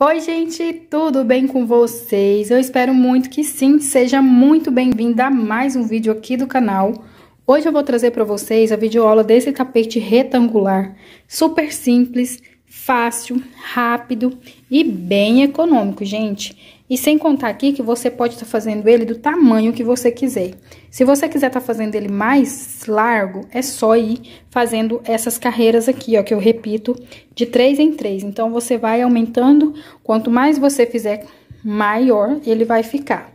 Oi, gente, tudo bem com vocês? Eu espero muito que sim, seja muito bem-vinda a mais um vídeo aqui do canal. Hoje eu vou trazer para vocês a videoaula desse tapete retangular, super simples, fácil, rápido e bem econômico, gente. E sem contar aqui que você pode estar fazendo ele do tamanho que você quiser. Se você quiser estar fazendo ele mais largo, é só ir fazendo essas carreiras aqui, ó, que eu repito, de 3 em 3. Então, você vai aumentando, quanto mais você fizer, maior ele vai ficar.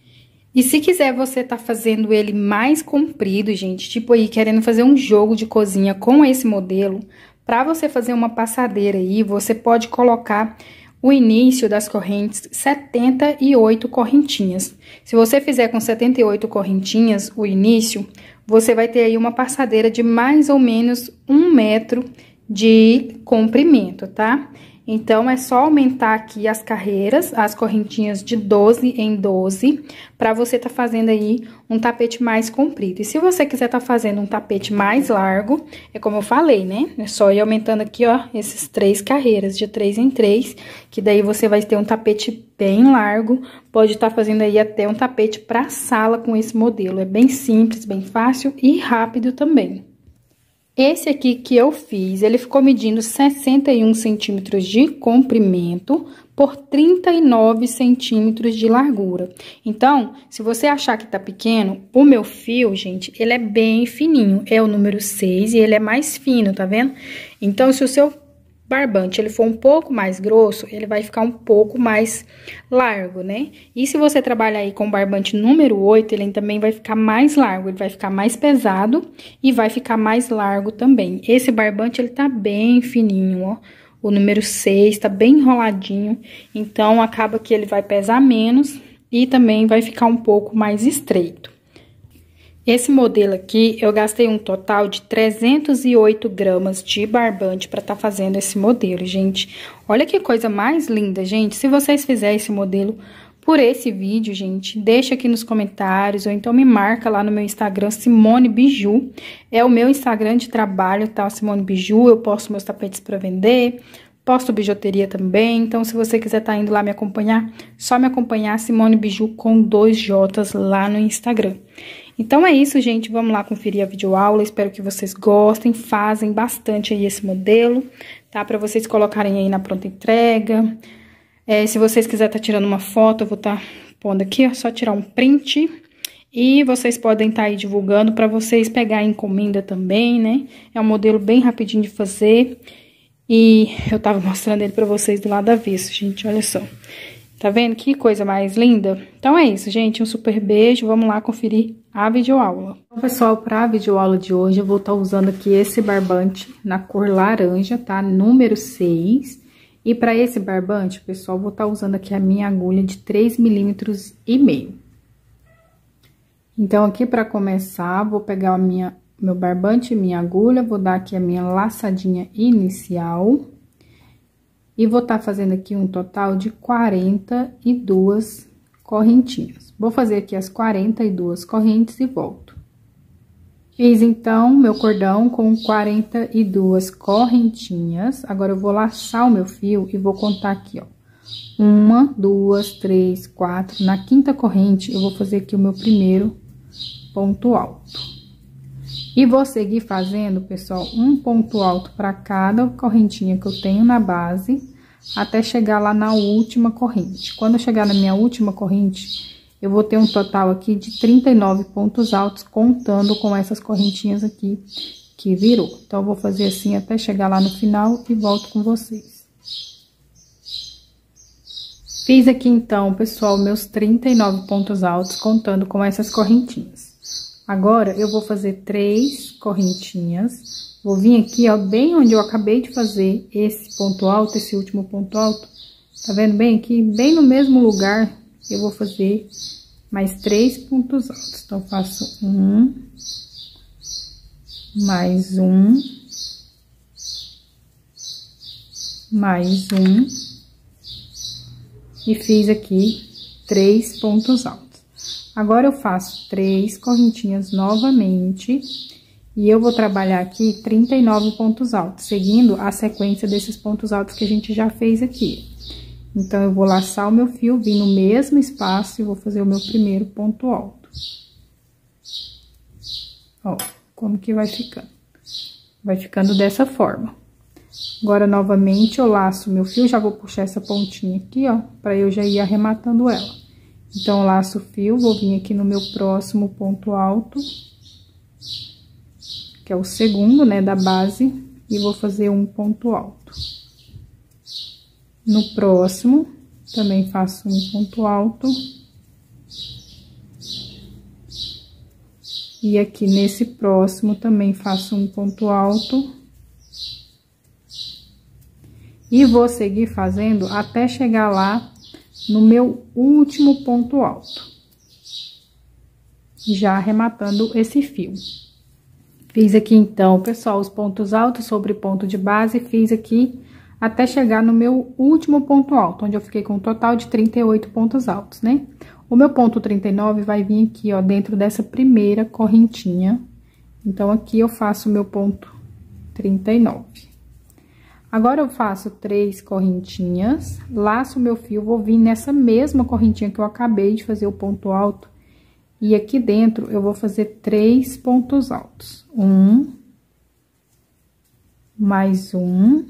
E se quiser você tá fazendo ele mais comprido, gente, tipo aí, querendo fazer um jogo de cozinha com esse modelo, para você fazer uma passadeira aí, você pode colocar o início das correntes 78 correntinhas. Se você fizer com 78 correntinhas o início, você vai ter aí uma passadeira de mais ou menos 1 metro de comprimento, tá? Então, é só aumentar aqui as carreiras, as correntinhas de 12 em 12, para você tá fazendo aí um tapete mais comprido. E se você quiser tá fazendo um tapete mais largo, é como eu falei, né? É só ir aumentando aqui, ó, esses 3 carreiras de 3 em 3, que daí você vai ter um tapete bem largo, pode estar fazendo aí até um tapete para sala com esse modelo. É bem simples, bem fácil e rápido também. Esse aqui que eu fiz, ele ficou medindo 61 centímetros de comprimento por 39 centímetros de largura. Então, se você achar que tá pequeno, o meu fio, gente, ele é bem fininho. É o número 6 e ele é mais fino, tá vendo? Então, se o seu barbante ele for um pouco mais grosso, ele vai ficar um pouco mais largo, né? E se você trabalhar aí com barbante número 8, ele também vai ficar mais largo, ele vai ficar mais pesado e vai ficar mais largo também. Esse barbante, ele tá bem fininho, ó. O número 6 tá bem enroladinho, então acaba que ele vai pesar menos e também vai ficar um pouco mais estreito. Esse modelo aqui, eu gastei um total de 308 gramas de barbante para estar fazendo esse modelo, gente. Olha que coisa mais linda, gente. Se vocês fizerem esse modelo por esse vídeo, gente, deixa aqui nos comentários, ou então me marca lá no meu Instagram, Simone Biju. É o meu Instagram de trabalho, tá? Simone Biju, eu posto meus tapetes para vender, posto bijuteria também. Então, se você quiser estar indo lá me acompanhar, só me acompanhar, Simone Biju com 2 J's lá no Instagram. Então, é isso, gente. Vamos lá conferir a videoaula. Espero que vocês gostem, fazem bastante aí esse modelo, tá? Pra vocês colocarem aí na pronta entrega. Se vocês quiserem tá tirando uma foto, eu vou tá pondo aqui, ó, só tirar um print. E vocês podem tá aí divulgando pra vocês pegar encomenda também, né? É um modelo bem rapidinho de fazer. E eu tava mostrando ele pra vocês do lado avesso, gente, olha só. Tá vendo que coisa mais linda? Então, é isso, gente. Um super beijo. Vamos lá conferir a videoaula. Então, pessoal, para a videoaula de hoje, eu vou estar usando aqui esse barbante na cor laranja, tá? Número 6. E para esse barbante, pessoal, vou estar usando aqui a minha agulha de 3,5 milímetros. Então, aqui para começar, vou pegar meu barbante e minha agulha, vou dar aqui a minha laçadinha inicial. E vou estar fazendo aqui um total de 42 correntinhas. Vou fazer aqui as 42 correntes e volto. Fiz, então, meu cordão com 42 correntinhas. Agora, eu vou laçar o meu fio e vou contar aqui, ó. 1, 2, 3, 4. Na 5ª corrente, eu vou fazer aqui o meu primeiro ponto alto. E vou seguir fazendo, pessoal, um ponto alto para cada correntinha que eu tenho na base, até chegar lá na última corrente. Quando eu chegar na minha última corrente, eu vou ter um total aqui de 39 pontos altos, contando com essas correntinhas aqui que virou. Então, eu vou fazer assim até chegar lá no final e volto com vocês. Fiz aqui, então, pessoal, meus 39 pontos altos, contando com essas correntinhas. Agora, eu vou fazer 3 correntinhas, vou vir aqui, ó, bem onde eu acabei de fazer esse ponto alto, esse último ponto alto, tá vendo bem aqui? Bem no mesmo lugar, eu vou fazer mais 3 pontos altos. Então, faço 1, mais 1, mais 1, e fiz aqui 3 pontos altos. Agora, eu faço 3 correntinhas novamente, e eu vou trabalhar aqui 39 pontos altos, seguindo a sequência desses pontos altos que a gente já fez aqui. Então, eu vou laçar o meu fio, vir no mesmo espaço e vou fazer o meu primeiro ponto alto. Ó, como que vai ficando. Vai ficando dessa forma. Agora, novamente, eu laço o meu fio, já vou puxar essa pontinha aqui, ó, pra eu já ir arrematando ela. Então, eu laço o fio, vou vir aqui no meu próximo ponto alto, que é o segundo, né, da base, e vou fazer um ponto alto. No próximo, também faço um ponto alto. E aqui nesse próximo também faço um ponto alto. E vou seguir fazendo até chegar lá no meu último ponto alto. Já arrematando esse fio. Fiz aqui então, pessoal, os pontos altos sobre ponto de base, fiz aqui até chegar no meu último ponto alto, onde eu fiquei com um total de 38 pontos altos, né? O meu ponto 39 vai vir aqui, ó, dentro dessa primeira correntinha. Então, aqui eu faço o meu ponto 39. Agora, eu faço 3 correntinhas, laço o meu fio, vou vir nessa mesma correntinha que eu acabei de fazer o ponto alto. E aqui dentro, eu vou fazer 3 pontos altos. Mais um.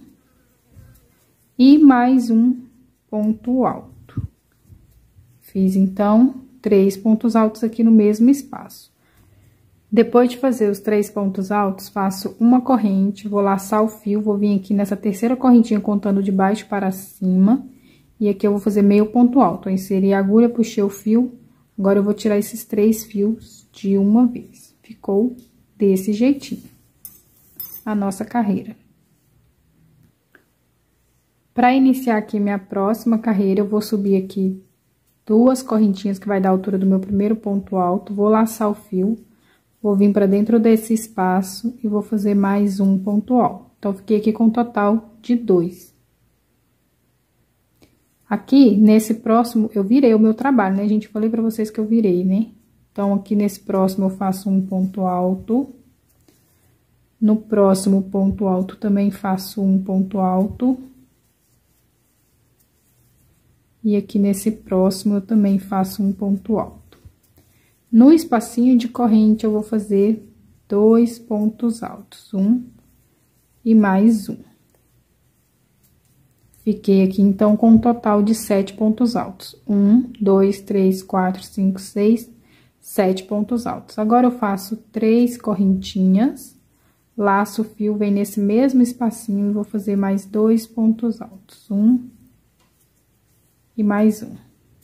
E mais um ponto alto. Fiz, então, 3 pontos altos aqui no mesmo espaço. Depois de fazer os 3 pontos altos, faço uma corrente, vou laçar o fio, vou vir aqui nessa terceira correntinha contando de baixo para cima. E aqui eu vou fazer meio ponto alto. Eu inseri a agulha, puxei o fio. Agora, eu vou tirar esses 3 fios de uma vez. Ficou desse jeitinho a nossa carreira. Para iniciar aqui minha próxima carreira, eu vou subir aqui 2 correntinhas que vai dar a altura do meu primeiro ponto alto. Vou laçar o fio, vou vir para dentro desse espaço e vou fazer mais um ponto alto. Então, fiquei aqui com um total de 2. Aqui, nesse próximo, eu virei o meu trabalho, né, gente? Falei pra vocês que eu virei, né? Então, aqui nesse próximo, eu faço um ponto alto. No próximo ponto alto, também faço um ponto alto. E aqui nesse próximo, eu também faço um ponto alto. No espacinho de corrente, eu vou fazer 2 pontos altos. Um e mais um. Fiquei aqui, então, com um total de 7 pontos altos. 1, 2, 3, 4, 5, 6, 7 pontos altos. Agora, eu faço 3 correntinhas, laço o fio, vem nesse mesmo espacinho e vou fazer mais 2 pontos altos. 1 e mais um.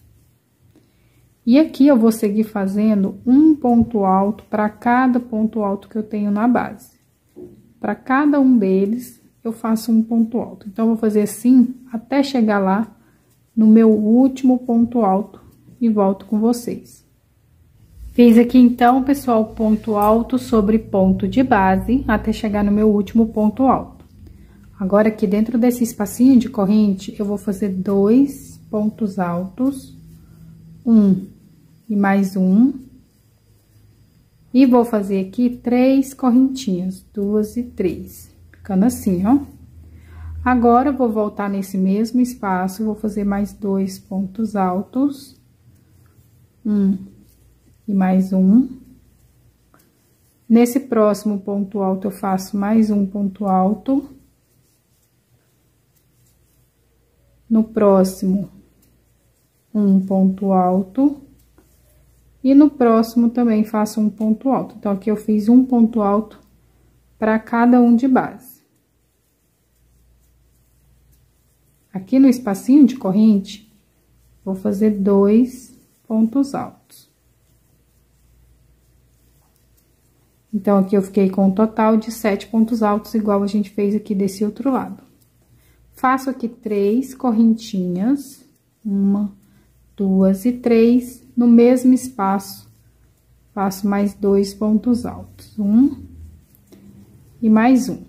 E aqui, eu vou seguir fazendo um ponto alto para cada ponto alto que eu tenho na base. Para cada um deles, eu faço um ponto alto. Então, eu vou fazer assim até chegar lá no meu último ponto alto e volto com vocês. Fiz aqui, então, pessoal, ponto alto sobre ponto de base até chegar no meu último ponto alto. Agora, aqui dentro desse espacinho de corrente, eu vou fazer 2 pontos altos, um e mais um. E vou fazer aqui 3 correntinhas, 2 e 3. Ficando assim, ó. Agora, eu vou voltar nesse mesmo espaço, vou fazer mais 2 pontos altos. Um e mais um. Nesse próximo ponto alto, eu faço mais um ponto alto. No próximo, um ponto alto. E no próximo, também faço um ponto alto. Então, aqui eu fiz um ponto alto para cada um de base. Aqui no espacinho de corrente, vou fazer 2 pontos altos. Então, aqui eu fiquei com um total de 7 pontos altos, igual a gente fez aqui desse outro lado. Faço aqui 3 correntinhas, 1, 2 e 3, no mesmo espaço, faço mais 2 pontos altos, 1 e mais um.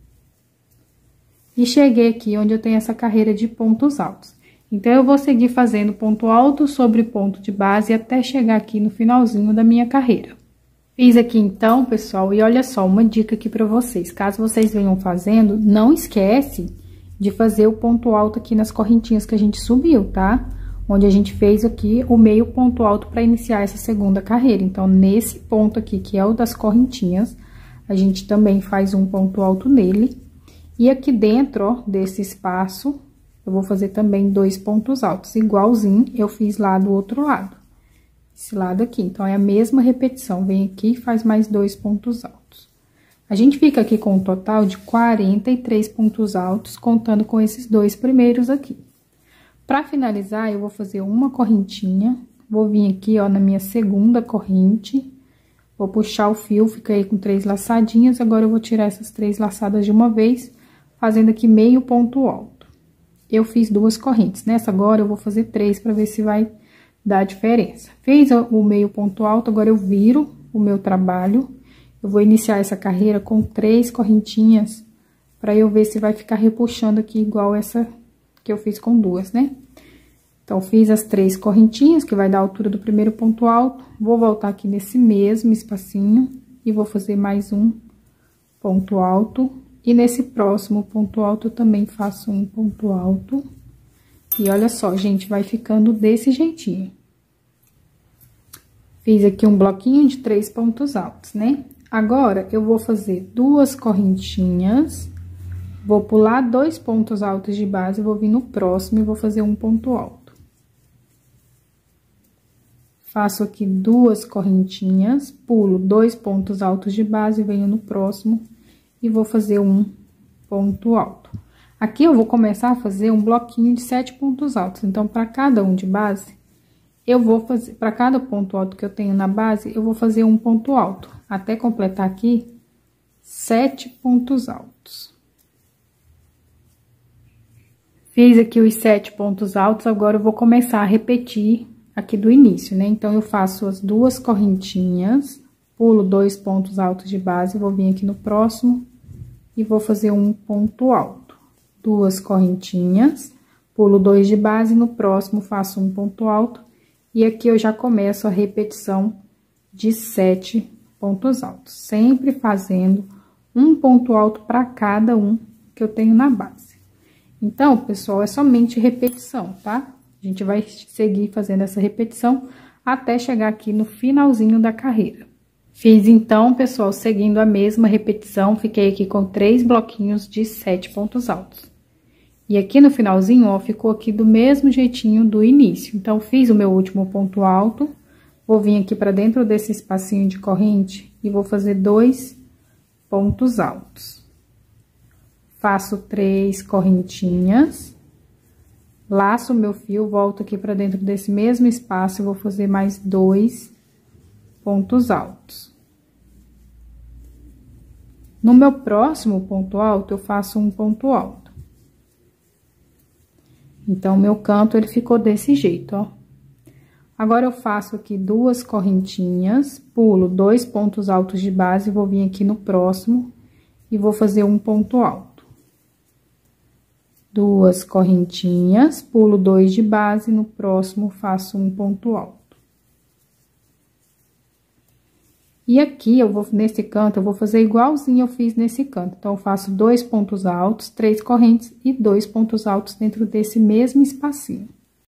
E cheguei aqui onde eu tenho essa carreira de pontos altos. Então, eu vou seguir fazendo ponto alto sobre ponto de base até chegar aqui no finalzinho da minha carreira. Fiz aqui então, pessoal, e olha só, uma dica aqui pra vocês. Caso vocês venham fazendo, não esquece de fazer o ponto alto aqui nas correntinhas que a gente subiu, tá? Onde a gente fez aqui o meio ponto alto para iniciar essa segunda carreira. Então, nesse ponto aqui, que é o das correntinhas, a gente também faz um ponto alto nele. E aqui dentro, ó, desse espaço, eu vou fazer também 2 pontos altos, igualzinho eu fiz lá do outro lado. Esse lado aqui, então, é a mesma repetição. Vem aqui e faz mais 2 pontos altos. A gente fica aqui com um total de 43 pontos altos, contando com esses 2 primeiros aqui. Para finalizar, eu vou fazer uma correntinha, vou vir aqui, ó, na minha segunda corrente, vou puxar o fio, fica aí com 3 laçadinhas, agora eu vou tirar essas 3 laçadas de uma vez, fazendo aqui meio ponto alto. Eu fiz 2 correntes, nessa agora eu vou fazer 3 para ver se vai dar diferença. Fiz o meio ponto alto, agora eu viro o meu trabalho, eu vou iniciar essa carreira com 3 correntinhas, para eu ver se vai ficar repuxando aqui igual essa que eu fiz com 2, né? Então, fiz as 3 correntinhas, que vai dar a altura do primeiro ponto alto. Vou voltar aqui nesse mesmo espacinho e vou fazer mais um ponto alto. E nesse próximo ponto alto, eu também faço um ponto alto. E olha só, gente, vai ficando desse jeitinho. Fiz aqui um bloquinho de 3 pontos altos, né? Agora, eu vou fazer 2 correntinhas. Vou pular 2 pontos altos de base, vou vir no próximo e vou fazer um ponto alto. Faço aqui 2 correntinhas, pulo 2 pontos altos de base, venho no próximo e vou fazer um ponto alto. Aqui eu vou começar a fazer um bloquinho de 7 pontos altos, então, para cada um de base, eu vou fazer, para cada ponto alto que eu tenho na base, eu vou fazer um ponto alto, até completar aqui 7 pontos altos. Fiz aqui os 7 pontos altos, agora eu vou começar a repetir aqui do início, né? Então, eu faço as 2 correntinhas, pulo 2 pontos altos de base, vou vir aqui no próximo e vou fazer um ponto alto. 2 correntinhas, pulo 2 de base, no próximo faço um ponto alto, e aqui eu já começo a repetição de 7 pontos altos, sempre fazendo um ponto alto para cada um que eu tenho na base. Então, pessoal, é somente repetição, tá? A gente vai seguir fazendo essa repetição até chegar aqui no finalzinho da carreira. Fiz, então, pessoal, seguindo a mesma repetição, fiquei aqui com 3 bloquinhos de 7 pontos altos. E aqui no finalzinho, ó, ficou aqui do mesmo jeitinho do início. Então, fiz o meu último ponto alto, vou vir aqui pra dentro desse espacinho de corrente e vou fazer 2 pontos altos. Faço 3 correntinhas, laço o meu fio, volto aqui pra dentro desse mesmo espaço e vou fazer mais 2 pontos altos. No meu próximo ponto alto, eu faço um ponto alto. Então, o meu canto, ele ficou desse jeito, ó. Agora, eu faço aqui 2 correntinhas, pulo 2 pontos altos de base, vou vir aqui no próximo e vou fazer um ponto alto. 2 correntinhas, pulo 2 de base, no próximo faço um ponto alto. E aqui, eu vou, nesse canto, eu vou fazer igualzinho eu fiz nesse canto. Então, eu faço 2 pontos altos, 3 correntes e 2 pontos altos dentro desse mesmo espacinho.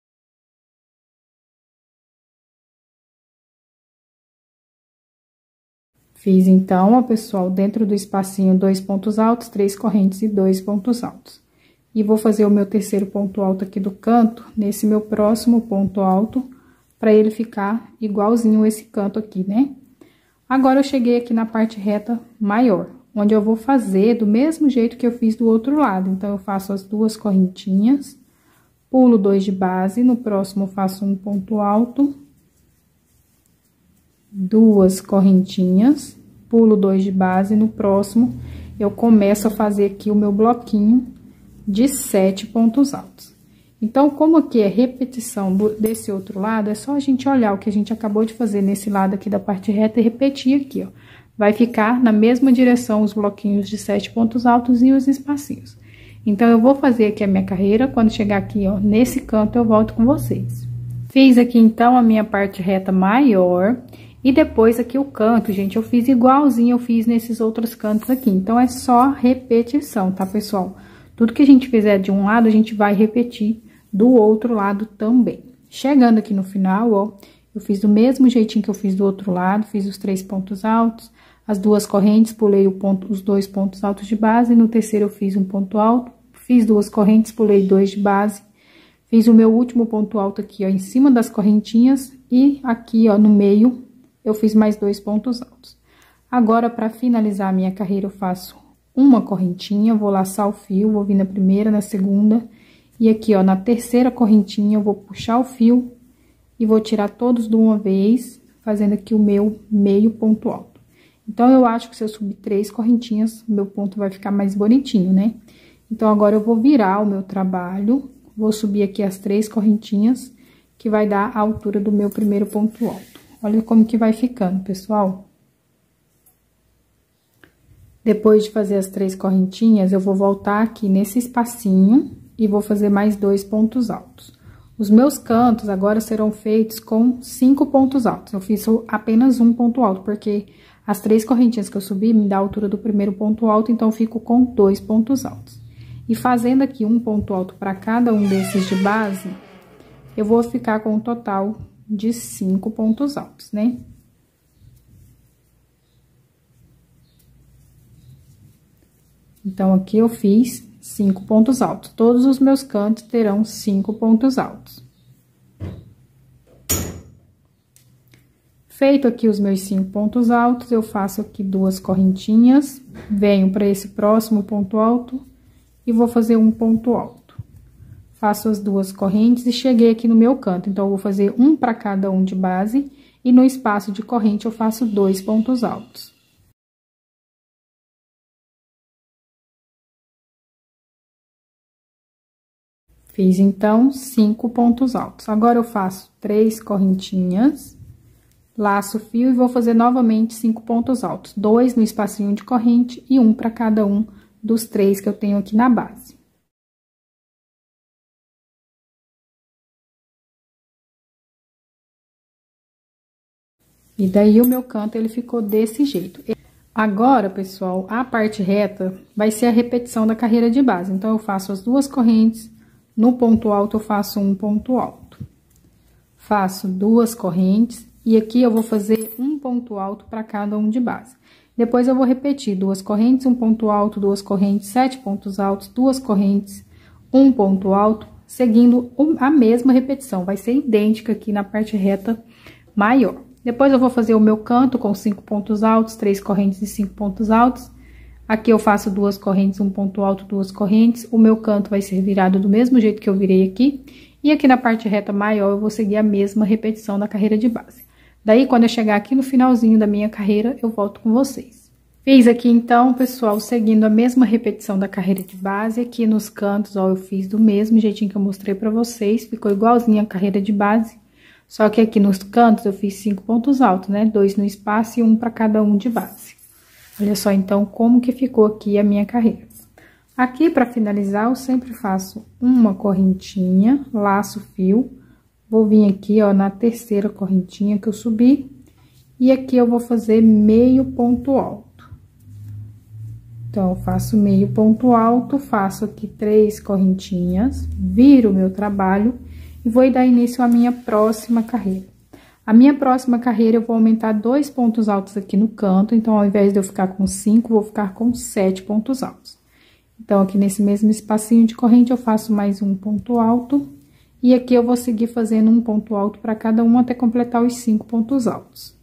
Fiz, então, ó, pessoal, dentro do espacinho, 2 pontos altos, 3 correntes e 2 pontos altos. E vou fazer o meu terceiro ponto alto aqui do canto, nesse meu próximo ponto alto, pra ele ficar igualzinho esse canto aqui, né? Agora, eu cheguei aqui na parte reta maior, onde eu vou fazer do mesmo jeito que eu fiz do outro lado. Então, eu faço as 2 correntinhas, pulo 2 de base, no próximo faço um ponto alto, 2 correntinhas, pulo 2 de base, no próximo eu começo a fazer aqui o meu bloquinho de 7 pontos altos. Então, como aqui é repetição desse outro lado, é só a gente olhar o que a gente acabou de fazer nesse lado aqui da parte reta e repetir aqui, ó. Vai ficar na mesma direção os bloquinhos de 7 pontos altos e os espacinhos. Então, eu vou fazer aqui a minha carreira, quando chegar aqui, ó, nesse canto, eu volto com vocês. Fiz aqui, então, a minha parte reta maior. E depois aqui o canto, gente, eu fiz igualzinho eu fiz nesses outros cantos aqui. Então, é só repetição, tá, pessoal? Tudo que a gente fizer de um lado, a gente vai repetir do outro lado também. Chegando aqui no final, ó, eu fiz do mesmo jeitinho que eu fiz do outro lado, fiz os 3 pontos altos, as 2 correntes, pulei os 2 pontos altos de base, no terceiro eu fiz um ponto alto, fiz 2 correntes, pulei 2 de base, fiz o meu último ponto alto aqui, ó, em cima das correntinhas, e aqui, ó, no meio, eu fiz mais 2 pontos altos. Agora, para finalizar a minha carreira, eu faço uma correntinha, vou laçar o fio, vou vir na primeira, na segunda, e aqui, ó, na terceira correntinha, eu vou puxar o fio e vou tirar todos de uma vez, fazendo aqui o meu meio ponto alto. Então, eu acho que se eu subir 3 correntinhas, meu ponto vai ficar mais bonitinho, né? Então, agora eu vou virar o meu trabalho, vou subir aqui as 3 correntinhas, que vai dar a altura do meu primeiro ponto alto. Olha como que vai ficando, pessoal. Depois de fazer as 3 correntinhas, eu vou voltar aqui nesse espacinho e vou fazer mais 2 pontos altos. Os meus cantos agora serão feitos com 5 pontos altos. Eu fiz apenas um ponto alto, porque as 3 correntinhas que eu subi me dá a altura do primeiro ponto alto, então eu fico com 2 pontos altos. E fazendo aqui um ponto alto para cada um desses de base, eu vou ficar com um total de 5 pontos altos, né? Então, aqui eu fiz 5 pontos altos. Todos os meus cantos terão 5 pontos altos. Feito aqui os meus 5 pontos altos, eu faço aqui 2 correntinhas, venho para esse próximo ponto alto e vou fazer um ponto alto. Faço as 2 correntes e cheguei aqui no meu canto. Então, eu vou fazer um para cada um de base e no espaço de corrente eu faço 2 pontos altos. Fiz, então, 5 pontos altos. Agora, eu faço 3 correntinhas, laço o fio e vou fazer novamente 5 pontos altos. 2 no espacinho de corrente e um para cada um dos 3 que eu tenho aqui na base. E daí, o meu canto, ele ficou desse jeito. Agora, pessoal, a parte reta vai ser a repetição da carreira de base. Então, eu faço as 2 correntes. No ponto alto, eu faço um ponto alto. Faço 2 correntes e aqui eu vou fazer um ponto alto para cada um de base. Depois, eu vou repetir 2 correntes, um ponto alto, 2 correntes, 7 pontos altos, 2 correntes, um ponto alto, seguindo a mesma repetição. Vai ser idêntica aqui na parte reta maior. Depois, eu vou fazer o meu canto com 5 pontos altos, 3 correntes e 5 pontos altos. Aqui eu faço 2 correntes, um ponto alto, 2 correntes. O meu canto vai ser virado do mesmo jeito que eu virei aqui. E aqui na parte reta maior, eu vou seguir a mesma repetição da carreira de base. Daí, quando eu chegar aqui no finalzinho da minha carreira, eu volto com vocês. Fiz aqui, então, pessoal, seguindo a mesma repetição da carreira de base. Aqui nos cantos, ó, eu fiz do mesmo jeitinho que eu mostrei pra vocês. Ficou igualzinho a carreira de base. Só que aqui nos cantos, eu fiz 5 pontos altos, né? 2 no espaço e um para cada um de base. Olha só, então, como que ficou aqui a minha carreira. Aqui, para finalizar, eu sempre faço uma correntinha, laço o fio, vou vir aqui, ó, na terceira correntinha que eu subi, e aqui eu vou fazer meio ponto alto. Então, eu faço meio ponto alto, faço aqui 3 correntinhas, viro o meu trabalho e vou dar início à minha próxima carreira. A minha próxima carreira, eu vou aumentar 2 pontos altos aqui no canto, então, ao invés de eu ficar com 5, vou ficar com 7 pontos altos. Então, aqui nesse mesmo espacinho de corrente, eu faço mais um ponto alto, e aqui eu vou seguir fazendo um ponto alto para cada um até completar os 5 pontos altos.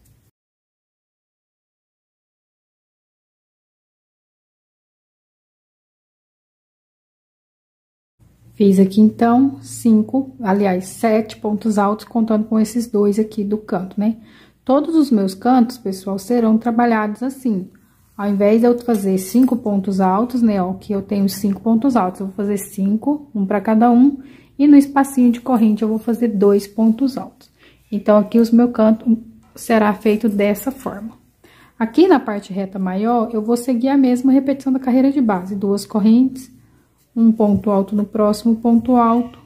Fiz aqui, então, 7 pontos altos, contando com esses 2 aqui do canto, né? Todos os meus cantos, pessoal, serão trabalhados assim. Ao invés de eu fazer 5 pontos altos, né, ó, que eu tenho 5 pontos altos, eu vou fazer 5, um para cada um, e no espacinho de corrente eu vou fazer 2 pontos altos. Então, aqui os meus cantos será feito dessa forma. Aqui na parte reta maior, eu vou seguir a mesma repetição da carreira de base, 2 correntes, um ponto alto no próximo ponto alto,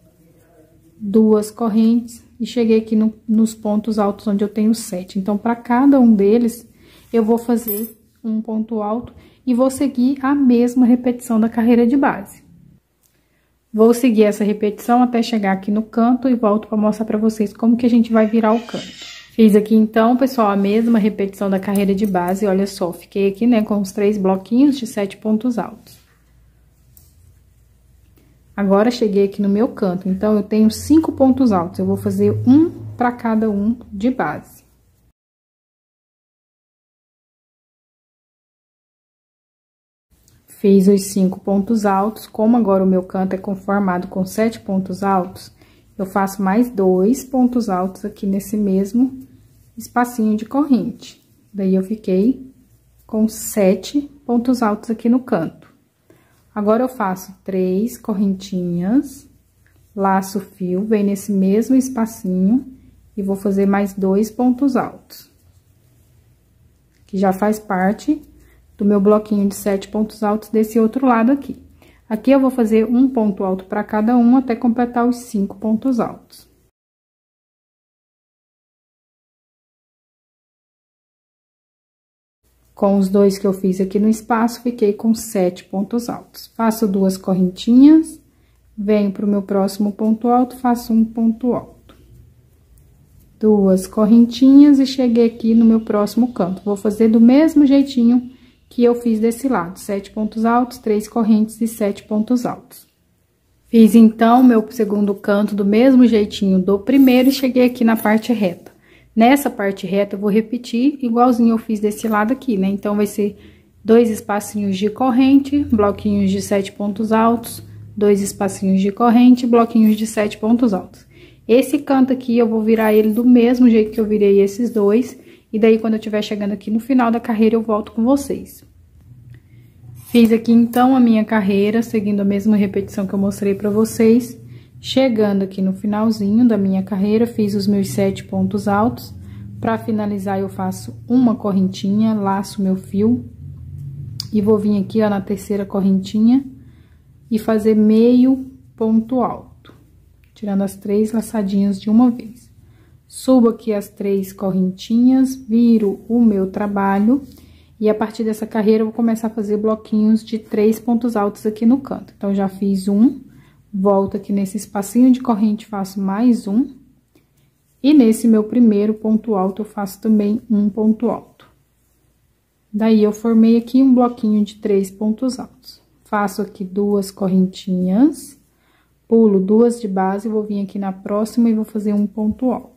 2 correntes, e cheguei aqui nos pontos altos onde eu tenho 7. Então, para cada um deles, eu vou fazer um ponto alto e vou seguir a mesma repetição da carreira de base. Vou seguir essa repetição até chegar aqui no canto e volto para mostrar para vocês como que a gente vai virar o canto. Fiz aqui então, pessoal, a mesma repetição da carreira de base, olha só, fiquei aqui, né, com os 3 bloquinhos de 7 pontos altos. Agora, cheguei aqui no meu canto, então, eu tenho 5 pontos altos, eu vou fazer um para cada um de base. Fiz os 5 pontos altos, como agora o meu canto é conformado com 7 pontos altos, eu faço mais 2 pontos altos aqui nesse mesmo espacinho de corrente. Daí, eu fiquei com 7 pontos altos aqui no canto. Agora, eu faço 3 correntinhas, laço o fio, vem nesse mesmo espacinho e vou fazer mais 2 pontos altos. Que já faz parte do meu bloquinho de 7 pontos altos desse outro lado aqui. Aqui, eu vou fazer um ponto alto para cada um até completar os 5 pontos altos. Com os 2 que eu fiz aqui no espaço, fiquei com 7 pontos altos. Faço 2 correntinhas, venho pro meu próximo ponto alto, faço um ponto alto. 2 correntinhas e cheguei aqui no meu próximo canto. Vou fazer do mesmo jeitinho que eu fiz desse lado, 7 pontos altos, 3 correntes e 7 pontos altos. Fiz, então, meu segundo canto do mesmo jeitinho do primeiro e cheguei aqui na parte reta. Nessa parte reta, eu vou repetir igualzinho eu fiz desse lado aqui, né? Então, vai ser 2 espacinhos de corrente, bloquinhos de 7 pontos altos, 2 espacinhos de corrente, bloquinhos de 7 pontos altos. Esse canto aqui, eu vou virar ele do mesmo jeito que eu virei esses 2, e daí, quando eu estiver chegando aqui no final da carreira, eu volto com vocês. Fiz aqui, então, a minha carreira, seguindo a mesma repetição que eu mostrei pra vocês. Chegando aqui no finalzinho da minha carreira, fiz os meus 7 pontos altos. Pra finalizar, eu faço uma correntinha, laço meu fio. E vou vir aqui, ó, na terceira correntinha e fazer meio ponto alto. Tirando as 3 laçadinhas de uma vez. Subo aqui as 3 correntinhas, viro o meu trabalho. E a partir dessa carreira, eu vou começar a fazer bloquinhos de 3 pontos altos aqui no canto. Então, já fiz um, volto aqui nesse espacinho de corrente, faço mais um. E nesse meu primeiro ponto alto, eu faço também um ponto alto. Daí, eu formei aqui um bloquinho de 3 pontos altos. Faço aqui 2 correntinhas, pulo 2 de base, vou vir aqui na próxima e vou fazer um ponto alto.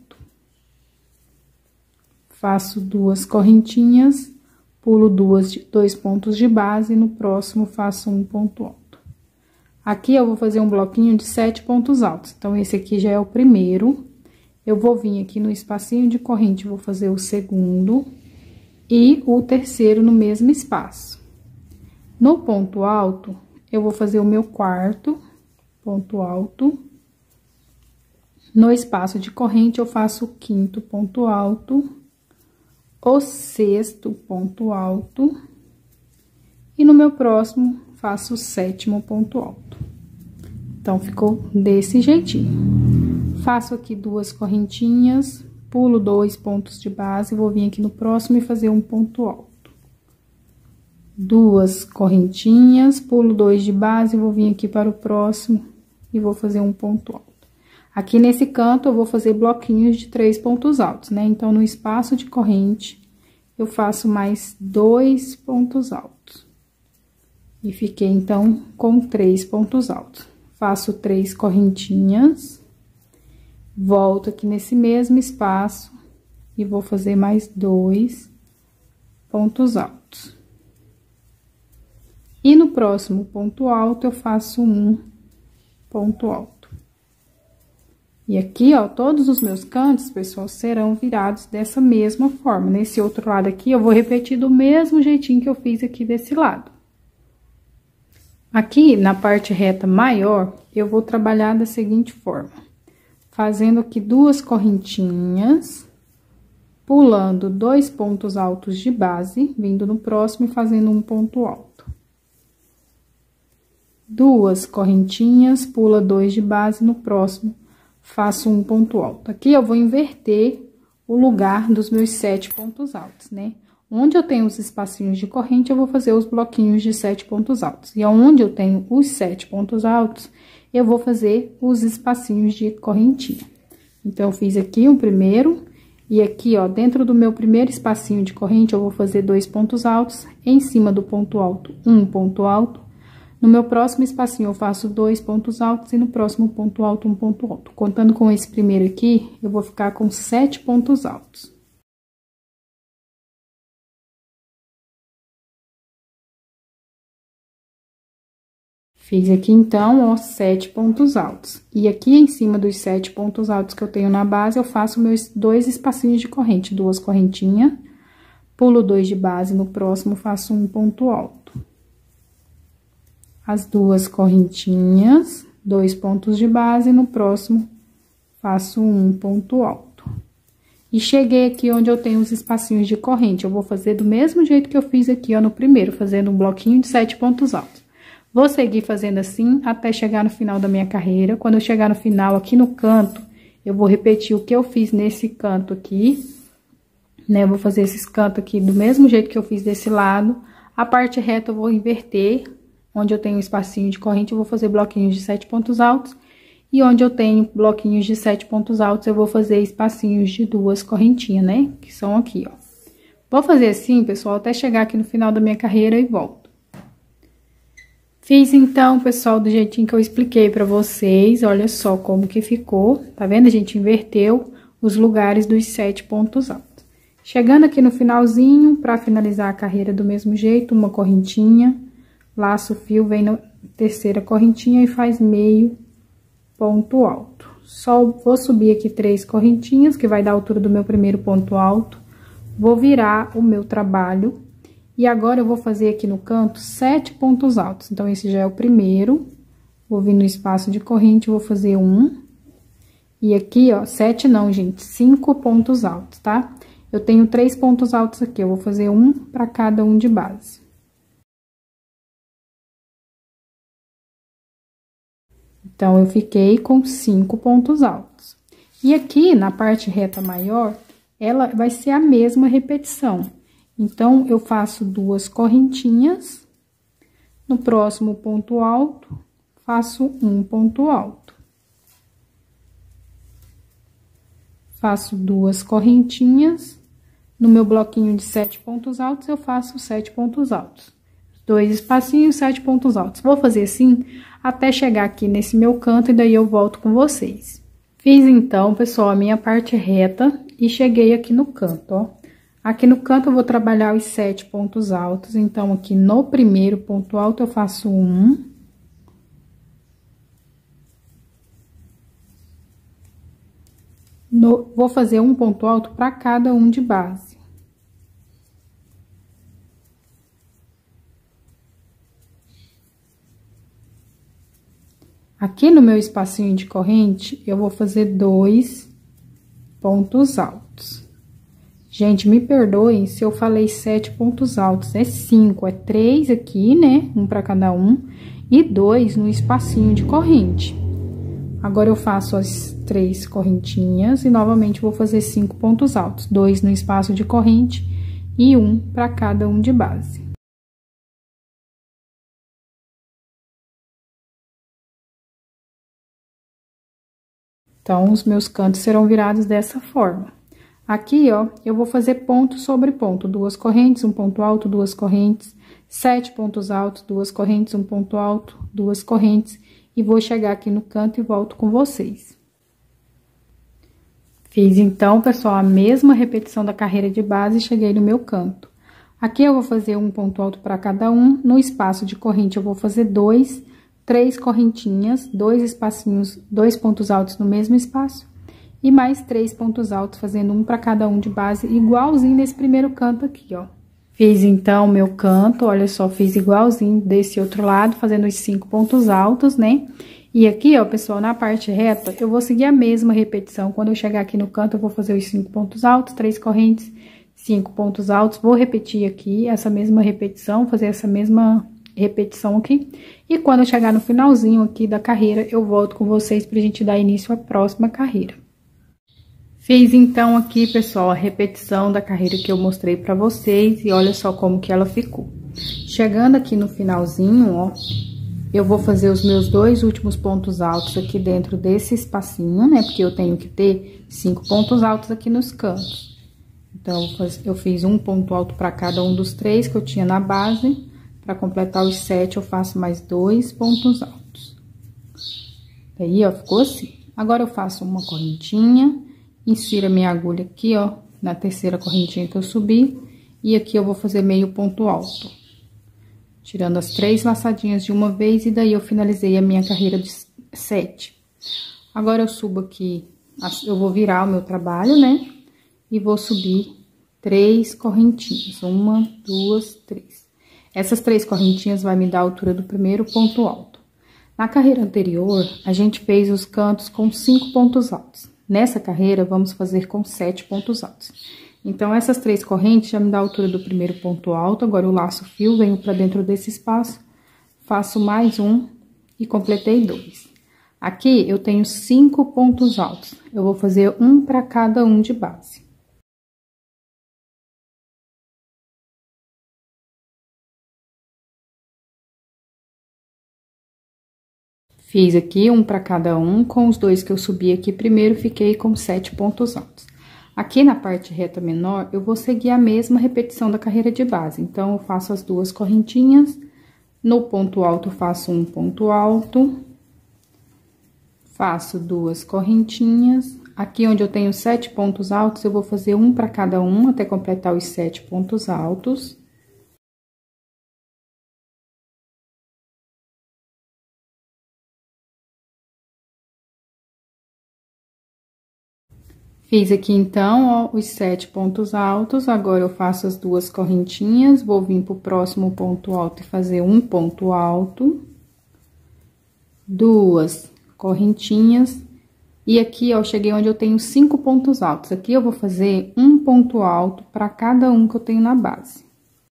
Faço 2 correntinhas, pulo 2 pontos de base, e no próximo faço um ponto alto. Aqui, eu vou fazer um bloquinho de 7 pontos altos. Então, esse aqui já é o primeiro. Eu vou vir aqui no espacinho de corrente, vou fazer o segundo e o terceiro no mesmo espaço. No ponto alto, eu vou fazer o meu quarto ponto alto. No espaço de corrente, eu faço o quinto ponto alto. O sexto ponto alto, e no meu próximo, faço o 7º ponto alto. Então, ficou desse jeitinho. Faço aqui 2 correntinhas, pulo 2 pontos de base, vou vir aqui no próximo e fazer um ponto alto. 2 correntinhas, pulo 2 de base, vou vir aqui para o próximo e vou fazer um ponto alto. Aqui nesse canto, eu vou fazer bloquinhos de 3 pontos altos, né? Então, no espaço de corrente, eu faço mais 2 pontos altos. E fiquei, então, com 3 pontos altos. Faço 3 correntinhas, volto aqui nesse mesmo espaço e vou fazer mais 2 pontos altos. E no próximo ponto alto, eu faço um ponto alto. E aqui, ó, todos os meus cantos, pessoal, serão virados dessa mesma forma. Nesse outro lado aqui, eu vou repetir do mesmo jeitinho que eu fiz aqui desse lado. Aqui, na parte reta maior, eu vou trabalhar da seguinte forma. Fazendo aqui 2 correntinhas, pulando 2 pontos altos de base, vindo no próximo e fazendo um ponto alto. 2 correntinhas, pula 2 de base, no próximo faço um ponto alto. Aqui, eu vou inverter o lugar dos meus 7 pontos altos, né? Onde eu tenho os espacinhos de corrente, eu vou fazer os bloquinhos de 7 pontos altos. E onde eu tenho os 7 pontos altos, eu vou fazer os espacinhos de correntinha. Então, eu fiz aqui um primeiro, e aqui, ó, dentro do meu primeiro espacinho de corrente, eu vou fazer 2 pontos altos, em cima do ponto alto, um ponto alto. No meu próximo espacinho, eu faço 2 pontos altos, e no próximo ponto alto, um ponto alto. Contando com esse primeiro aqui, eu vou ficar com 7 pontos altos. Fiz aqui, então, ó, 7 pontos altos. E aqui, em cima dos 7 pontos altos que eu tenho na base, eu faço meus 2 espacinhos de corrente, 2 correntinhas, pulo 2 de base, no próximo faço um ponto alto. As 2 correntinhas, 2 pontos de base, no próximo faço um ponto alto. E cheguei aqui onde eu tenho os espacinhos de corrente, eu vou fazer do mesmo jeito que eu fiz aqui, ó, no primeiro, fazendo um bloquinho de 7 pontos altos. Vou seguir fazendo assim até chegar no final da minha carreira. Quando eu chegar no final, aqui no canto, eu vou repetir o que eu fiz nesse canto aqui, né? Vou fazer esses cantos aqui do mesmo jeito que eu fiz desse lado. A parte reta eu vou inverter, onde eu tenho um espacinho de corrente, eu vou fazer bloquinhos de 7 pontos altos. E onde eu tenho bloquinhos de 7 pontos altos, eu vou fazer espacinhos de 2 correntinhas, né? Que são aqui, ó. Vou fazer assim, pessoal, até chegar aqui no final da minha carreira e volto. Fiz, então, pessoal, do jeitinho que eu expliquei pra vocês, olha só como que ficou, tá vendo? A gente inverteu os lugares dos 7 pontos altos. Chegando aqui no finalzinho, pra finalizar a carreira do mesmo jeito, uma correntinha, laço o fio, vem na terceira correntinha e faz meio ponto alto. Só vou subir aqui 3 correntinhas, que vai dar a altura do meu primeiro ponto alto, vou virar o meu trabalho. E agora, eu vou fazer aqui no canto 7 pontos altos. Então, esse já é o primeiro. Vou vir no espaço de corrente, vou fazer um. E aqui, ó, 7 não, gente, 5 pontos altos, tá? Eu tenho 3 pontos altos aqui, eu vou fazer um para cada um de base. Então, eu fiquei com 5 pontos altos. E aqui, na parte reta maior, ela vai ser a mesma repetição. Então, eu faço 2 correntinhas, no próximo ponto alto, faço um ponto alto. Faço 2 correntinhas, no meu bloquinho de 7 pontos altos, eu faço 7 pontos altos. 2 espacinhos, 7 pontos altos. Vou fazer assim, até chegar aqui nesse meu canto, e daí eu volto com vocês. Fiz, então, pessoal, a minha parte reta, e cheguei aqui no canto, ó. Aqui no canto, eu vou trabalhar os 7 pontos altos, então, aqui no primeiro ponto alto, eu faço um. Vou fazer um ponto alto para cada um de base. Aqui no meu espacinho de corrente, eu vou fazer 2 pontos altos. Gente, me perdoem se eu falei 7 pontos altos, é 5, é 3 aqui, né? Um para cada um, e 2 no espacinho de corrente. Agora, eu faço as 3 correntinhas e novamente vou fazer 5 pontos altos, 2 no espaço de corrente e um para cada um de base. Então, os meus cantos serão virados dessa forma. Aqui, ó, eu vou fazer ponto sobre ponto, 2 correntes, um ponto alto, 2 correntes, 7 pontos altos, 2 correntes, um ponto alto, 2 correntes, e vou chegar aqui no canto e volto com vocês. Fiz, então, pessoal, a mesma repetição da carreira de base e cheguei no meu canto. Aqui, eu vou fazer um ponto alto para cada um, no espaço de corrente eu vou fazer 2, 3 correntinhas, 2 espacinhos, 2 pontos altos no mesmo espaço, e mais 3 pontos altos, fazendo um para cada um de base, igualzinho nesse primeiro canto aqui, ó. Fiz, então, o meu canto, olha só, fiz igualzinho desse outro lado, fazendo os 5 pontos altos, né? E aqui, ó, pessoal, na parte reta, eu vou seguir a mesma repetição. Quando eu chegar aqui no canto, eu vou fazer os 5 pontos altos, 3 correntes, 5 pontos altos. Vou repetir aqui essa mesma repetição, fazer essa mesma repetição aqui. E quando eu chegar no finalzinho aqui da carreira, eu volto com vocês pra gente dar início à próxima carreira. Fiz, então, aqui, pessoal, a repetição da carreira que eu mostrei pra vocês, e olha só como que ela ficou. Chegando aqui no finalzinho, ó, eu vou fazer os meus 2 últimos pontos altos aqui dentro desse espacinho, né? Porque eu tenho que ter 5 pontos altos aqui nos cantos. Então, eu fiz um ponto alto para cada um dos 3 que eu tinha na base. Para completar os 7, eu faço mais 2 pontos altos. Aí, ó, ficou assim. Agora, eu faço uma correntinha, insiro a minha agulha aqui, ó, na terceira correntinha que eu subi. E aqui eu vou fazer meio ponto alto. Tirando as 3 laçadinhas de uma vez, e daí eu finalizei a minha carreira de 7. Agora, eu subo aqui, eu vou virar o meu trabalho, né? E vou subir 3 correntinhas. 1, 2, 3. Essas 3 correntinhas vai me dar a altura do primeiro ponto alto. Na carreira anterior, a gente fez os cantos com 5 pontos altos. Nessa carreira, vamos fazer com 7 pontos altos. Então, essas 3 correntes já me dá a altura do primeiro ponto alto. Agora, eu laço o fio, venho pra dentro desse espaço, faço mais um e completei 2. Aqui, eu tenho 5 pontos altos. Eu vou fazer um para cada um de base. Fiz aqui um para cada um, com os 2 que eu subi aqui primeiro, fiquei com 7 pontos altos. Aqui na parte reta menor, eu vou seguir a mesma repetição da carreira de base. Então, eu faço as 2 correntinhas, no ponto alto, eu faço um ponto alto, faço 2 correntinhas. Aqui onde eu tenho 7 pontos altos, eu vou fazer um para cada um, até completar os 7 pontos altos. Fiz aqui, então, ó, os 7 pontos altos. Agora, eu faço as 2 correntinhas, vou vir pro próximo ponto alto e fazer um ponto alto. 2 correntinhas. E aqui, ó, cheguei onde eu tenho 5 pontos altos. Aqui, eu vou fazer um ponto alto para cada um que eu tenho na base.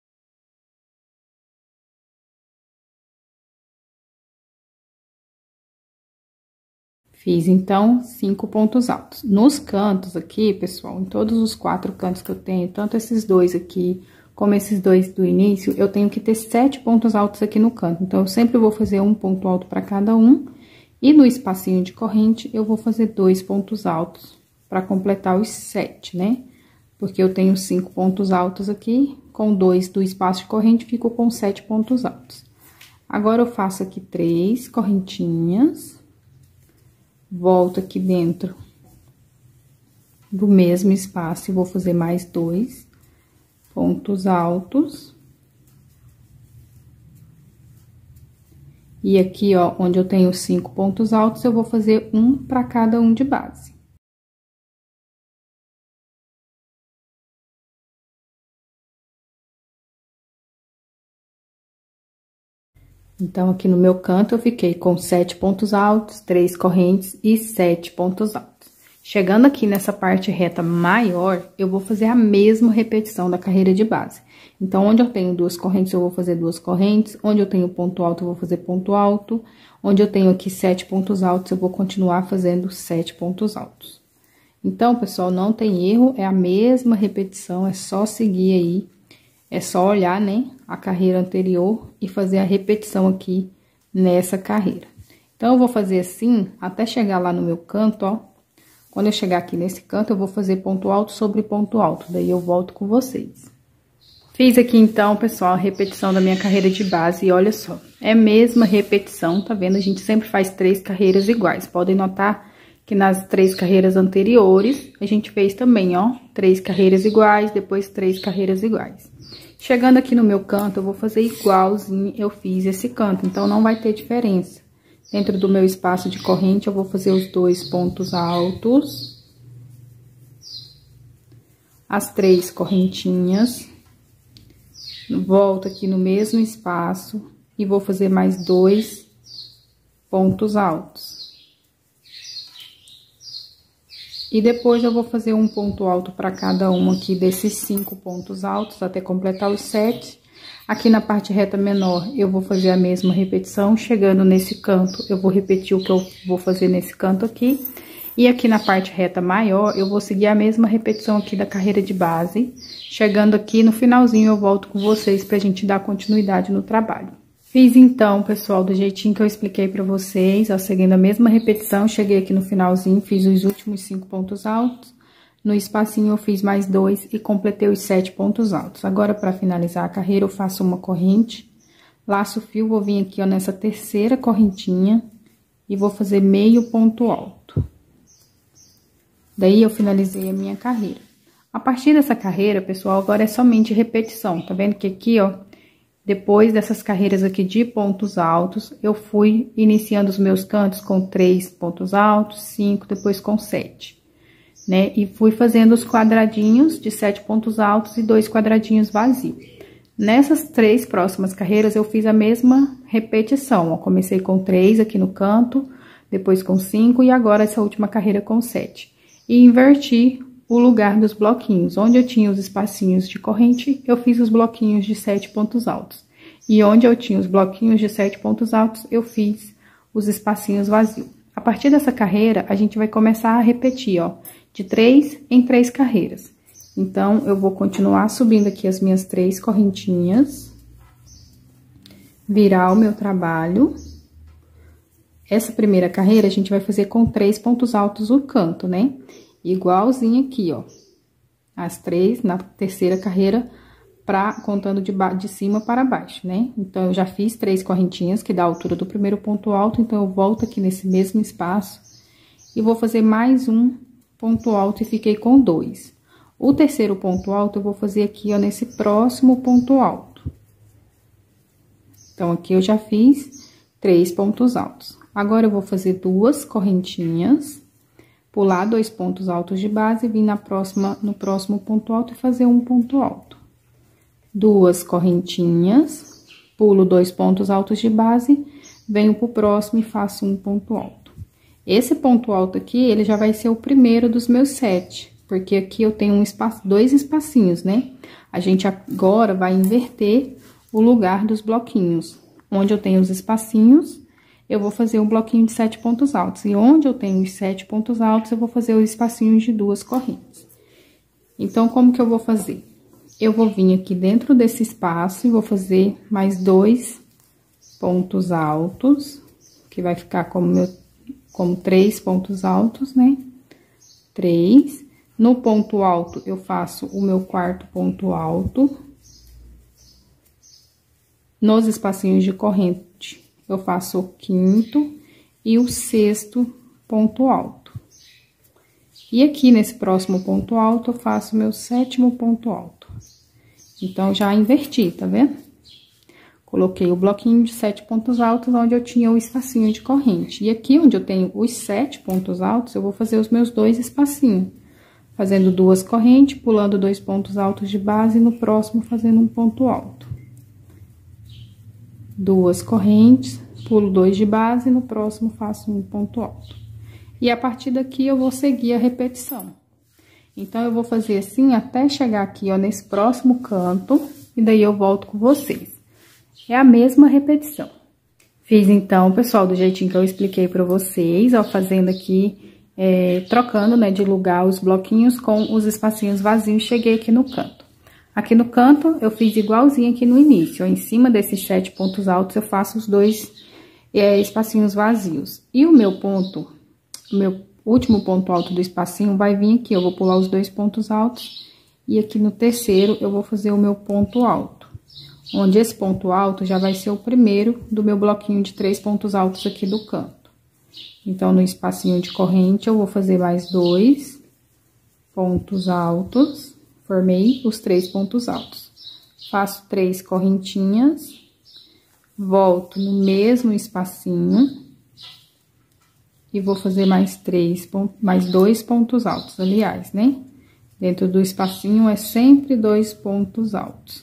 Fiz, então, 5 pontos altos. Nos cantos aqui, pessoal, em todos os 4 cantos que eu tenho, tanto esses 2 aqui, como esses 2 do início, eu tenho que ter 7 pontos altos aqui no canto. Então, eu sempre vou fazer um ponto alto para cada um. E no espacinho de corrente, eu vou fazer 2 pontos altos para completar os 7, né? Porque eu tenho 5 pontos altos aqui, com 2 do espaço de corrente, fico com 7 pontos altos. Agora, eu faço aqui 3 correntinhas. Volto aqui dentro do mesmo espaço e vou fazer mais 2 pontos altos. E aqui, ó, onde eu tenho 5 pontos altos, eu vou fazer um para cada um de base. Então, aqui no meu canto, eu fiquei com 7 pontos altos, 3 correntes e 7 pontos altos. Chegando aqui nessa parte reta maior, eu vou fazer a mesma repetição da carreira de base. Então, onde eu tenho 2 correntes, eu vou fazer 2 correntes. Onde eu tenho ponto alto, eu vou fazer ponto alto. Onde eu tenho aqui 7 pontos altos, eu vou continuar fazendo 7 pontos altos. Então, pessoal, não tem erro, é a mesma repetição, é só seguir aí. É só olhar, né, a carreira anterior e fazer a repetição aqui nessa carreira. Então, eu vou fazer assim, até chegar lá no meu canto, ó. Quando eu chegar aqui nesse canto, eu vou fazer ponto alto sobre ponto alto, daí eu volto com vocês. Fiz aqui, então, pessoal, a repetição da minha carreira de base e olha só, é a mesma repetição, tá vendo? A gente sempre faz 3 carreiras iguais, podem notar que nas 3 carreiras anteriores, a gente fez também, ó, 3 carreiras iguais, depois 3 carreiras iguais. Chegando aqui no meu canto, eu vou fazer igualzinho eu fiz esse canto, então, não vai ter diferença. Dentro do meu espaço de corrente, eu vou fazer os 2 pontos altos. As 3 correntinhas. Volto aqui no mesmo espaço e vou fazer mais 2 pontos altos. E depois, eu vou fazer um ponto alto para cada um aqui desses 5 pontos altos, até completar os 7. Aqui na parte reta menor, eu vou fazer a mesma repetição. Chegando nesse canto, eu vou repetir o que eu vou fazer nesse canto aqui. E aqui na parte reta maior, eu vou seguir a mesma repetição aqui da carreira de base. Chegando aqui no finalzinho, eu volto com vocês pra gente dar continuidade no trabalho. Fiz então, pessoal, do jeitinho que eu expliquei pra vocês, ó, seguindo a mesma repetição, cheguei aqui no finalzinho, fiz os últimos 5 pontos altos, no espacinho eu fiz mais 2 e completei os 7 pontos altos. Agora, pra finalizar a carreira, eu faço uma corrente, laço o fio, vou vir aqui, ó, nessa terceira correntinha e vou fazer meio ponto alto. Daí, eu finalizei a minha carreira. A partir dessa carreira, pessoal, agora é somente repetição, tá vendo que aqui, ó, depois dessas carreiras aqui de pontos altos, eu fui iniciando os meus cantos com 3 pontos altos, 5, depois com 7, né? E fui fazendo os quadradinhos de 7 pontos altos e 2 quadradinhos vazios. Nessas 3 próximas carreiras, eu fiz a mesma repetição, ó. Comecei com 3 aqui no canto, depois com 5 e agora essa última carreira com 7. E inverti o lugar dos bloquinhos. Onde eu tinha os espacinhos de corrente, eu fiz os bloquinhos de 7 pontos altos. E onde eu tinha os bloquinhos de 7 pontos altos, eu fiz os espacinhos vazios. A partir dessa carreira, a gente vai começar a repetir, ó, de 3 em 3 carreiras. Então, eu vou continuar subindo aqui as minhas 3 correntinhas, virar o meu trabalho. Essa primeira carreira, a gente vai fazer com 3 pontos altos o canto, né? Igualzinho aqui, ó, as 3 na terceira carreira, contando de cima para baixo, né? Então, eu já fiz 3 correntinhas, que dá a altura do primeiro ponto alto, então, eu volto aqui nesse mesmo espaço e vou fazer mais um ponto alto e fiquei com 2. O terceiro ponto alto, eu vou fazer aqui, ó, nesse próximo ponto alto. Então, aqui eu já fiz 3 pontos altos. Agora, eu vou fazer 2 correntinhas, pular 2 pontos altos de base, vir no próximo ponto alto e fazer um ponto alto. 2 correntinhas, pulo 2 pontos altos de base, venho pro próximo e faço um ponto alto. Esse ponto alto aqui, ele já vai ser o primeiro dos meus 7, porque aqui eu tenho 2 espacinhos, né? A gente agora vai inverter o lugar dos bloquinhos. Onde eu tenho os espacinhos, eu vou fazer um bloquinho de 7 pontos altos. E onde eu tenho os 7 pontos altos, eu vou fazer os espacinhos de 2 correntes. Então, como que eu vou fazer? Eu vou vir aqui dentro desse espaço e vou fazer mais 2 pontos altos, que vai ficar como 3 pontos altos, né? 3. No ponto alto, eu faço o meu 4º ponto alto. Nos espacinhos de corrente, eu faço o 5º e o 6º ponto alto. E aqui, nesse próximo ponto alto, eu faço o meu 7º ponto alto. Então, já inverti, tá vendo? Coloquei o bloquinho de 7 pontos altos, onde eu tinha o espacinho de corrente. E aqui, onde eu tenho os 7 pontos altos, eu vou fazer os meus 2 espacinhos. Fazendo 2 correntes, pulando 2 pontos altos de base, e no próximo, fazendo um ponto alto. 2 correntes, pulo 2 de base, e no próximo faço um ponto alto. E a partir daqui, eu vou seguir a repetição. Então, eu vou fazer assim até chegar aqui, ó, nesse próximo canto, e daí eu volto com vocês. É a mesma repetição. Fiz então, pessoal, do jeitinho que eu expliquei pra vocês, ó, fazendo aqui, trocando, né, de lugar os bloquinhos com os espacinhos vazios, cheguei aqui no canto. Aqui no canto, eu fiz igualzinho aqui no início, ó, em cima desses 7 pontos altos, eu faço os 2 espacinhos vazios. E o meu último ponto alto do espacinho vai vir aqui, eu vou pular os 2 pontos altos, e aqui no terceiro, eu vou fazer o meu ponto alto. Onde esse ponto alto já vai ser o primeiro do meu bloquinho de 3 pontos altos aqui do canto. Então, no espacinho de corrente, eu vou fazer mais 2 pontos altos, formei os 3 pontos altos. Faço 3 correntinhas, volto no mesmo espacinho e vou fazer mais 2 pontos altos, aliás, né? Dentro do espacinho é sempre 2 pontos altos.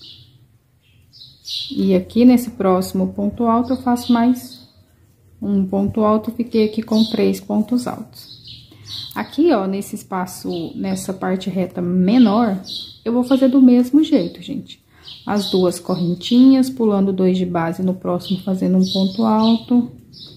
E aqui nesse próximo ponto alto, eu faço mais um ponto alto e fiquei aqui com 3 pontos altos. Aqui, ó, nesse espaço, nessa parte reta menor, eu vou fazer do mesmo jeito, gente. As 2 correntinhas, pulando 2 de base, no próximo fazendo um ponto alto.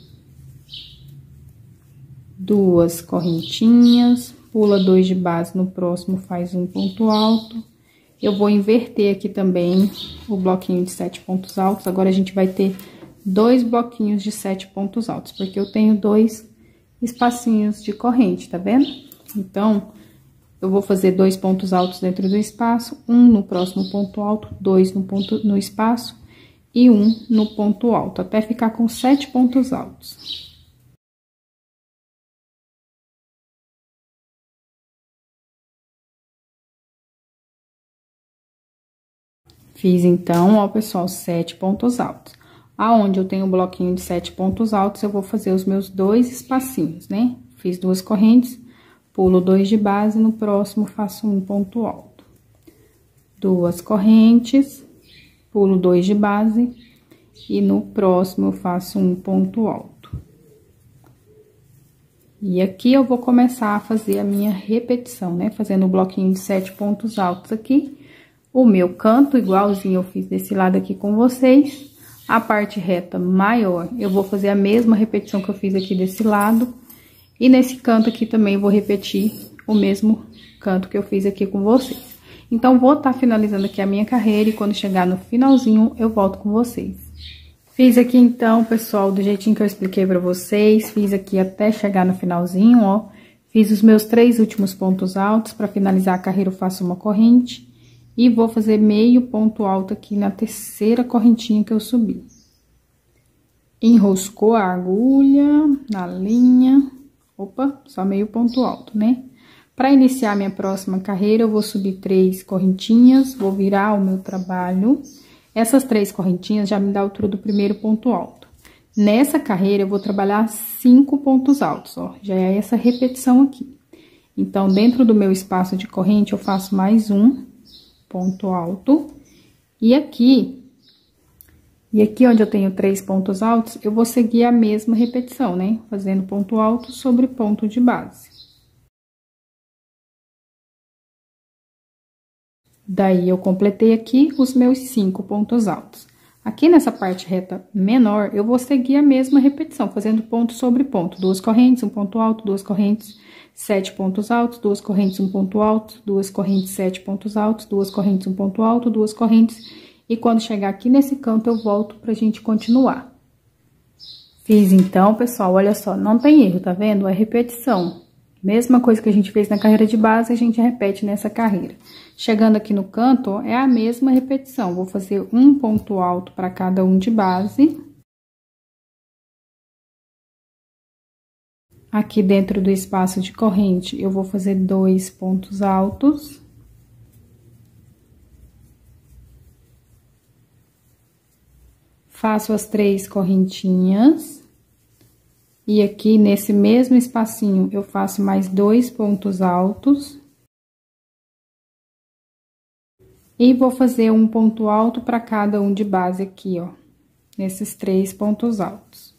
2 correntinhas, pula 2 de base, no próximo faz um ponto alto. eu vou inverter aqui também o bloquinho de 7 pontos altos. Agora, a gente vai ter 2 bloquinhos de 7 pontos altos, porque eu tenho 2 espacinhos de corrente, tá vendo? Então, eu vou fazer 2 pontos altos dentro do espaço, um no próximo ponto alto, 2 no espaço e um no ponto alto, até ficar com 7 pontos altos. Fiz então, ó, pessoal, 7 pontos altos. Aonde eu tenho um bloquinho de 7 pontos altos, eu vou fazer os meus 2 espacinhos, né? Fiz 2 correntes, pulo 2 de base, no próximo faço um ponto alto. 2 correntes, pulo 2 de base e no próximo eu faço um ponto alto. E aqui eu vou começar a fazer a minha repetição, né? Fazendo o bloquinho de 7 pontos altos aqui. O meu canto, igualzinho eu fiz desse lado aqui com vocês. A parte reta maior, eu vou fazer a mesma repetição que eu fiz aqui desse lado. E nesse canto aqui também eu vou repetir o mesmo canto que eu fiz aqui com vocês. Então, vou estar finalizando aqui a minha carreira e quando chegar no finalzinho, eu volto com vocês. Fiz aqui então, pessoal, do jeitinho que eu expliquei pra vocês. Fiz aqui até chegar no finalzinho, ó. Fiz os meus 3 últimos pontos altos. Pra finalizar a carreira, eu faço uma corrente. E vou fazer meio ponto alto aqui na terceira correntinha que eu subi. Enroscou a agulha na linha. Opa, só meio ponto alto, né? Para iniciar minha próxima carreira, eu vou subir 3 correntinhas, vou virar o meu trabalho. Essas 3 correntinhas já me dá a altura do primeiro ponto alto. Nessa carreira, eu vou trabalhar 5 pontos altos, ó. Já é essa repetição aqui. Então, dentro do meu espaço de corrente, eu faço mais um ponto alto. E aqui onde eu tenho 3 pontos altos, eu vou seguir a mesma repetição, né? Fazendo ponto alto sobre ponto de base. Daí, eu completei aqui os meus 5 pontos altos. Aqui nessa parte reta menor, eu vou seguir a mesma repetição, fazendo ponto sobre ponto. 2 correntes, um ponto alto, 2 correntes, 7 pontos altos, 2 correntes, um ponto alto, 2 correntes, 7 pontos altos, 2 correntes, um ponto alto, 2 correntes. E quando chegar aqui nesse canto, eu volto pra gente continuar. Fiz então, pessoal, olha só, não tem erro, tá vendo? É repetição. Mesma coisa que a gente fez na carreira de base, a gente repete nessa carreira. Chegando aqui no canto, ó, é a mesma repetição. Vou fazer um ponto alto para cada um de base. Aqui dentro do espaço de corrente, eu vou fazer 2 pontos altos. Faço as 3 correntinhas. E aqui, nesse mesmo espacinho, eu faço mais 2 pontos altos. E vou fazer um ponto alto para cada um de base aqui, ó. Nesses 3 pontos altos.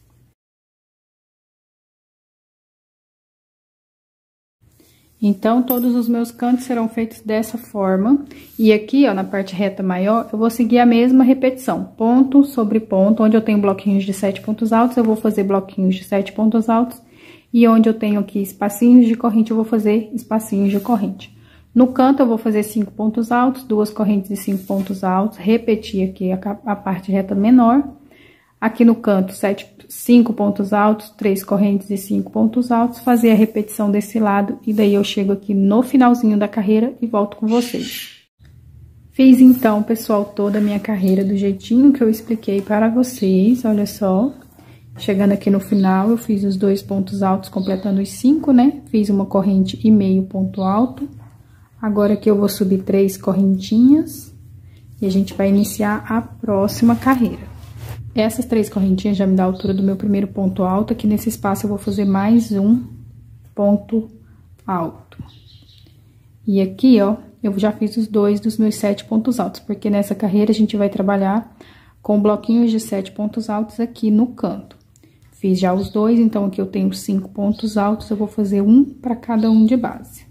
Então, todos os meus cantos serão feitos dessa forma. E aqui, ó, na parte reta maior, eu vou seguir a mesma repetição. Ponto sobre ponto, onde eu tenho bloquinhos de 7 pontos altos, eu vou fazer bloquinhos de 7 pontos altos. E onde eu tenho aqui espacinhos de corrente, eu vou fazer espacinhos de corrente. No canto, eu vou fazer 5 pontos altos, 2 correntes de 5 pontos altos. Repetir aqui a parte reta menor. Aqui no canto, 5 pontos altos, 3 correntes e 5 pontos altos, fazer a repetição desse lado, e daí eu chego aqui no finalzinho da carreira e volto com vocês. Fiz então, pessoal, toda a minha carreira do jeitinho que eu expliquei para vocês, olha só. Chegando aqui no final, eu fiz os 2 pontos altos, completando os 5, né? Fiz uma corrente e meio ponto alto. Agora aqui eu vou subir 3 correntinhas, e a gente vai iniciar a próxima carreira. Essas 3 correntinhas já me dá a altura do meu primeiro ponto alto. Aqui nesse espaço eu vou fazer mais um ponto alto. E aqui, ó, eu já fiz os 2 dos meus 7 pontos altos, porque nessa carreira a gente vai trabalhar com bloquinhos de 7 pontos altos aqui no canto. Fiz já os 2, então aqui eu tenho 5 pontos altos, eu vou fazer um para cada um de base.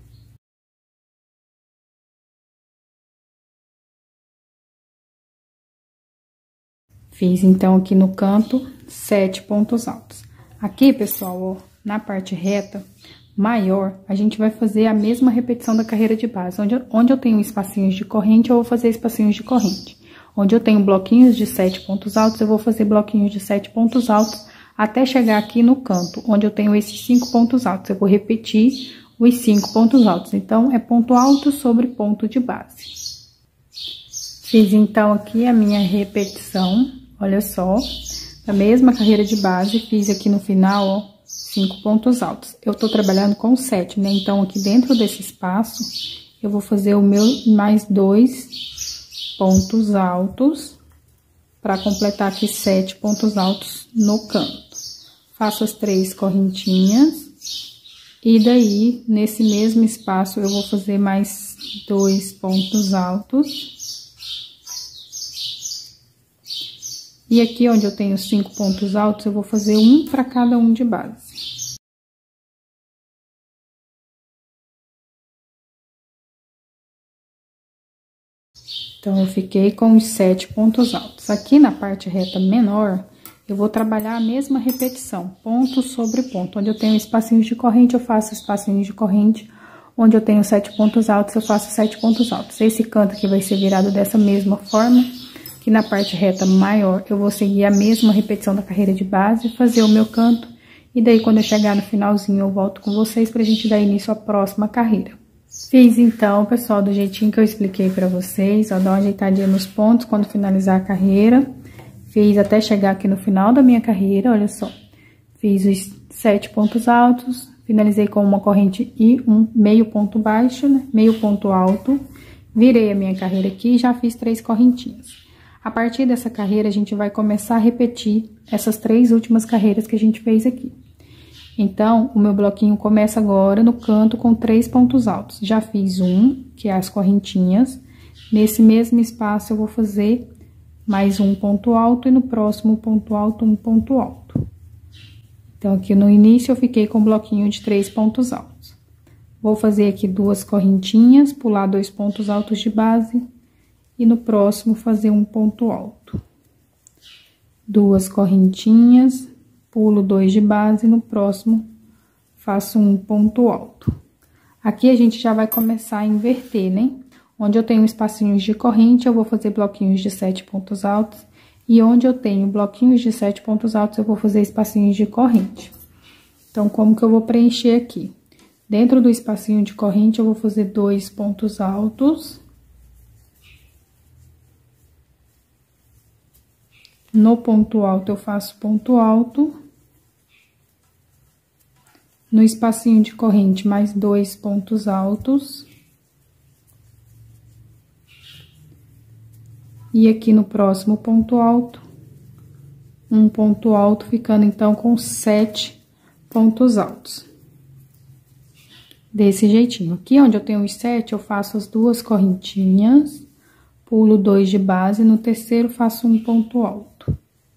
Fiz, então, aqui no canto, 7 pontos altos. Aqui, pessoal, ó, na parte reta, maior, a gente vai fazer a mesma repetição da carreira de base. Onde eu tenho espacinhos de corrente, eu vou fazer espacinhos de corrente. Onde eu tenho bloquinhos de 7 pontos altos, eu vou fazer bloquinhos de 7 pontos altos, até chegar aqui no canto, onde eu tenho esses 5 pontos altos. Eu vou repetir os 5 pontos altos. Então, é ponto alto sobre ponto de base. Fiz, então, aqui a minha repetição, olha só, a mesma carreira de base, fiz aqui no final, ó, 5 pontos altos. Eu tô trabalhando com 7, né? Então, aqui dentro desse espaço, eu vou fazer o meu mais 2 pontos altos, para completar aqui 7 pontos altos no canto. Faço as 3 correntinhas, e daí, nesse mesmo espaço, eu vou fazer mais 2 pontos altos. E aqui, onde eu tenho 5 pontos altos, eu vou fazer um para cada um de base. Então, eu fiquei com os 7 pontos altos. Aqui na parte reta menor, eu vou trabalhar a mesma repetição, ponto sobre ponto. Onde eu tenho espacinhos de corrente, eu faço espacinhos de corrente. Onde eu tenho 7 pontos altos, eu faço 7 pontos altos. Esse canto aqui vai ser virado dessa mesma forma. Que na parte reta maior, eu vou seguir a mesma repetição da carreira de base, fazer o meu canto. E daí, quando eu chegar no finalzinho, eu volto com vocês pra gente dar início à próxima carreira. Fiz então, pessoal, do jeitinho que eu expliquei pra vocês, ó, dar uma ajeitadinha nos pontos quando finalizar a carreira. Fiz até chegar aqui no final da minha carreira, olha só. Fiz os 7 pontos altos, finalizei com uma corrente e um meio ponto baixo, né? Meio ponto alto. Virei a minha carreira aqui e já fiz 3 correntinhas. A partir dessa carreira, a gente vai começar a repetir essas 3 últimas carreiras que a gente fez aqui. Então, o meu bloquinho começa agora no canto com 3 pontos altos. Já fiz um, que é as correntinhas. Nesse mesmo espaço, eu vou fazer mais um ponto alto e no próximo ponto alto, um ponto alto. Então, aqui no início, eu fiquei com um bloquinho de 3 pontos altos. Vou fazer aqui 2 correntinhas, pular 2 pontos altos de base e no próximo fazer um ponto alto. 2 correntinhas, pulo 2 de base, no próximo faço um ponto alto. Aqui a gente já vai começar a inverter, né? Onde eu tenho espacinhos de corrente, eu vou fazer bloquinhos de 7 pontos altos. E onde eu tenho bloquinhos de 7 pontos altos, eu vou fazer espacinhos de corrente. Então, como que eu vou preencher aqui? Dentro do espacinho de corrente, eu vou fazer 2 pontos altos. No ponto alto, eu faço ponto alto. No espacinho de corrente, mais 2 pontos altos. E aqui no próximo ponto alto, um ponto alto, ficando então com 7 pontos altos. Desse jeitinho. Aqui onde eu tenho os 7, eu faço as 2 correntinhas, pulo 2 de base, no terceiro faço um ponto alto.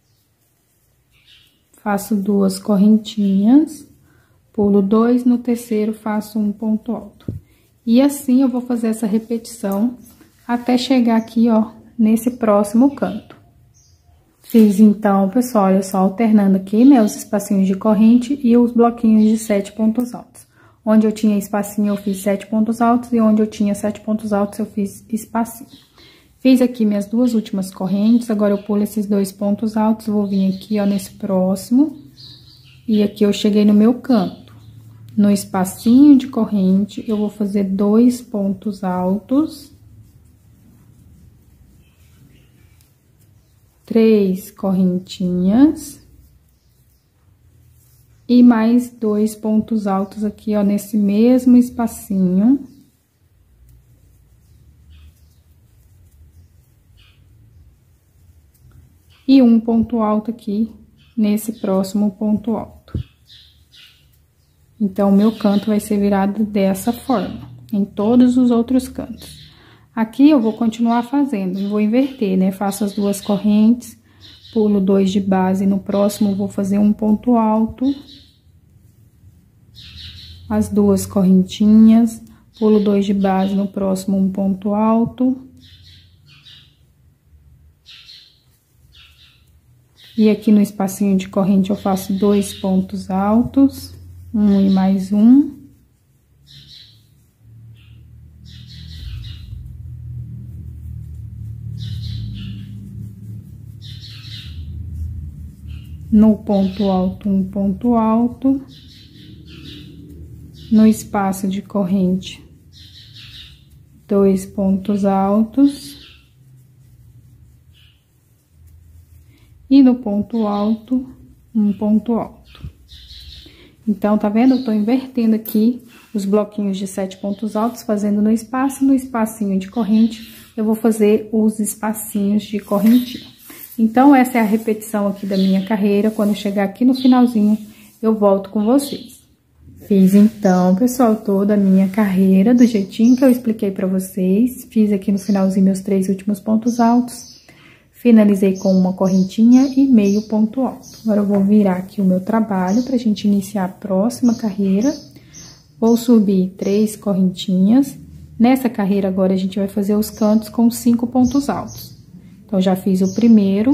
Faço 2 correntinhas, pulo 2, no terceiro faço um ponto alto. E assim eu vou fazer essa repetição até chegar aqui, ó, nesse próximo canto. Fiz então, pessoal, olha só, alternando aqui, né, os espacinhos de corrente e os bloquinhos de 7 pontos altos. Onde eu tinha espacinho, eu fiz 7 pontos altos, e onde eu tinha 7 pontos altos, eu fiz espacinho. Fiz aqui minhas 2 últimas correntes, agora eu pulo esses 2 pontos altos, vou vir aqui, ó, nesse próximo, e aqui eu cheguei no meu canto. No espacinho de corrente, eu vou fazer 2 pontos altos, 3 correntinhas e mais 2 pontos altos aqui, ó, nesse mesmo espacinho. E um ponto alto aqui nesse próximo ponto alto. Então, o meu canto vai ser virado dessa forma, em todos os outros cantos. Aqui eu vou continuar fazendo, vou inverter, né? Faço as 2 correntes, pulo 2 de base, no próximo vou fazer um ponto alto. As 2 correntinhas, pulo 2 de base, no próximo um ponto alto. E aqui no espacinho de corrente eu faço 2 pontos altos, um e mais um. no ponto alto, um ponto alto, no espaço de corrente, 2 pontos altos, e no ponto alto, um ponto alto. Então, tá vendo? Eu tô invertendo aqui os bloquinhos de 7 pontos altos, fazendo no espacinho de corrente, eu vou fazer os espacinhos de correntinha. Então, essa é a repetição aqui da minha carreira. Quando eu chegar aqui no finalzinho, eu volto com vocês. Fiz então, pessoal, toda a minha carreira do jeitinho que eu expliquei pra vocês. Fiz aqui no finalzinho meus 3 últimos pontos altos. Finalizei com uma correntinha e meio ponto alto. Agora, eu vou virar aqui o meu trabalho pra gente iniciar a próxima carreira. Vou subir 3 correntinhas. Nessa carreira, agora, a gente vai fazer os cantos com 5 pontos altos. Então, já fiz o primeiro.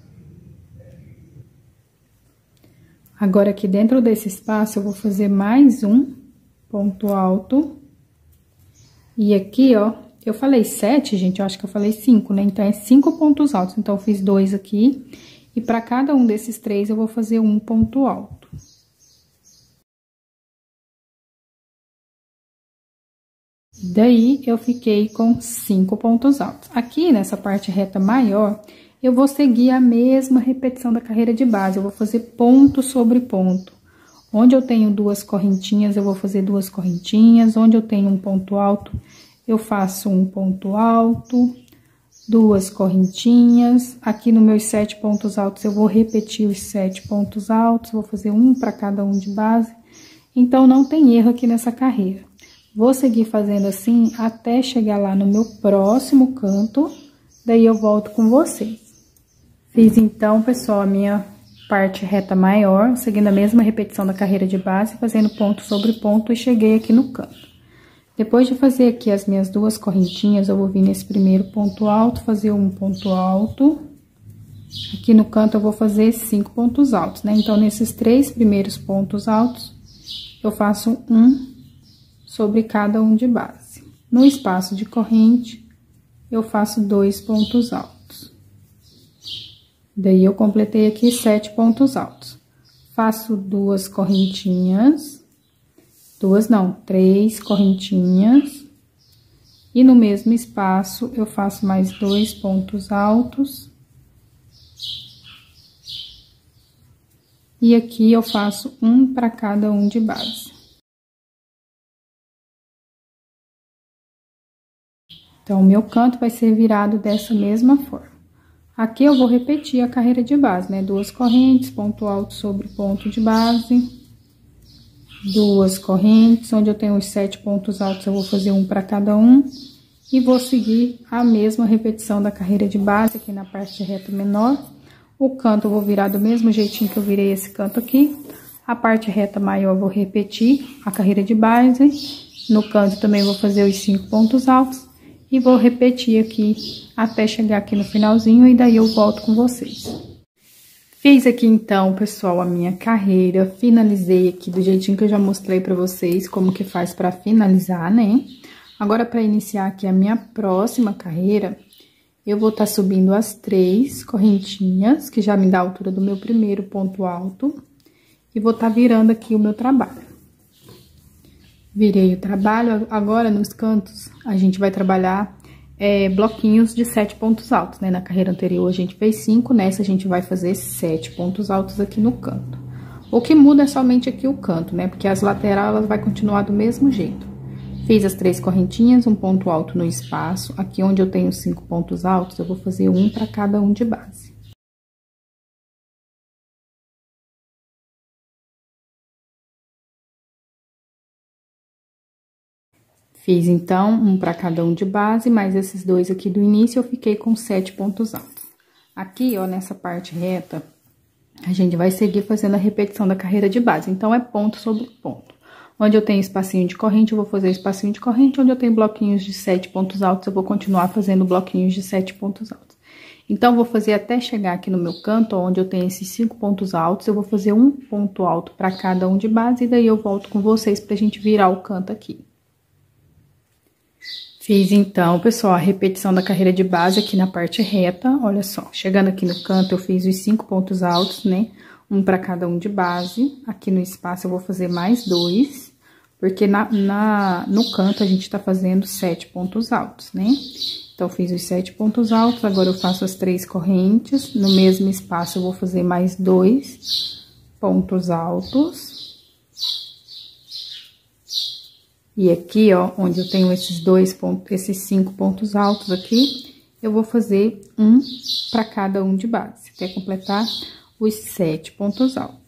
Agora, aqui dentro desse espaço, eu vou fazer mais um ponto alto. E aqui, ó, eu falei 7, gente, eu acho que eu falei 5, né? Então, é 5 pontos altos. Então, eu fiz 2 aqui. E para cada um desses 3, eu vou fazer um ponto alto. Daí, eu fiquei com 5 pontos altos. Aqui, nessa parte reta maior, eu vou seguir a mesma repetição da carreira de base. Eu vou fazer ponto sobre ponto. Onde eu tenho 2 correntinhas, eu vou fazer 2 correntinhas. Onde eu tenho um ponto alto, eu faço um ponto alto, 2 correntinhas. Aqui nos meus 7 pontos altos, eu vou repetir os 7 pontos altos. Vou fazer um para cada um de base. Então, não tem erro aqui nessa carreira. Vou seguir fazendo assim até chegar lá no meu próximo canto, daí eu volto com vocês. Fiz então, pessoal, a minha parte reta maior, seguindo a mesma repetição da carreira de base, fazendo ponto sobre ponto e cheguei aqui no canto. Depois de fazer aqui as minhas 2 correntinhas, eu vou vir nesse primeiro ponto alto, fazer um ponto alto. Aqui no canto eu vou fazer 5 pontos altos, né? Então, nesses 3 primeiros pontos altos, eu faço um sobre cada um de base. No espaço de corrente, eu faço 2 pontos altos. Daí, eu completei aqui 7 pontos altos. Faço 2 correntinhas, 2 não, 3 correntinhas. E no mesmo espaço, eu faço mais 2 pontos altos. E aqui, eu faço um para cada um de base. Então, o meu canto vai ser virado dessa mesma forma. Aqui, eu vou repetir a carreira de base, né? 2 correntes, ponto alto sobre ponto de base. 2 correntes, onde eu tenho os 7 pontos altos, eu vou fazer um para cada um. E vou seguir a mesma repetição da carreira de base aqui na parte reta menor. O canto eu vou virar do mesmo jeitinho que eu virei esse canto aqui. A parte reta maior eu vou repetir a carreira de base. No canto também vou fazer os 5 pontos altos. E vou repetir aqui até chegar aqui no finalzinho e daí eu volto com vocês. Fiz aqui então, pessoal, a minha carreira, finalizei aqui do jeitinho que eu já mostrei pra vocês como que faz pra finalizar, né? Agora, pra iniciar aqui a minha próxima carreira, eu vou tá subindo as 3 correntinhas, que já me dá a altura do meu primeiro ponto alto, e vou tá virando aqui o meu trabalho. Virei o trabalho, agora nos cantos a gente vai trabalhar bloquinhos de 7 pontos altos, né? Na carreira anterior a gente fez 5, nessa a gente vai fazer 7 pontos altos aqui no canto. O que muda é somente aqui o canto, né? Porque as laterais elas vai continuar do mesmo jeito. Fiz as 3 correntinhas, um ponto alto no espaço. Aqui onde eu tenho 5 pontos altos, eu vou fazer um para cada um de base. Fiz, então, um para cada um de base, mais esses 2 aqui do início, eu fiquei com 7 pontos altos. Aqui, ó, nessa parte reta, a gente vai seguir fazendo a repetição da carreira de base. Então, é ponto sobre ponto. Onde eu tenho espacinho de corrente, eu vou fazer espacinho de corrente. Onde eu tenho bloquinhos de 7 pontos altos, eu vou continuar fazendo bloquinhos de 7 pontos altos. Então, vou fazer até chegar aqui no meu canto, onde eu tenho esses 5 pontos altos, eu vou fazer um ponto alto para cada um de base, e daí eu volto com vocês pra gente virar o canto aqui. Fiz, então, pessoal, a repetição da carreira de base aqui na parte reta, olha só. Chegando aqui no canto, eu fiz os 5 pontos altos, né? um para cada um de base. Aqui no espaço eu vou fazer mais 2, porque no canto a gente tá fazendo 7 pontos altos, né? Então, eu fiz os 7 pontos altos, agora eu faço as 3 correntes. No mesmo espaço, eu vou fazer mais 2 pontos altos. E aqui, ó, onde eu tenho esses 5 pontos altos aqui, eu vou fazer um para cada um de base, até completar os 7 pontos altos.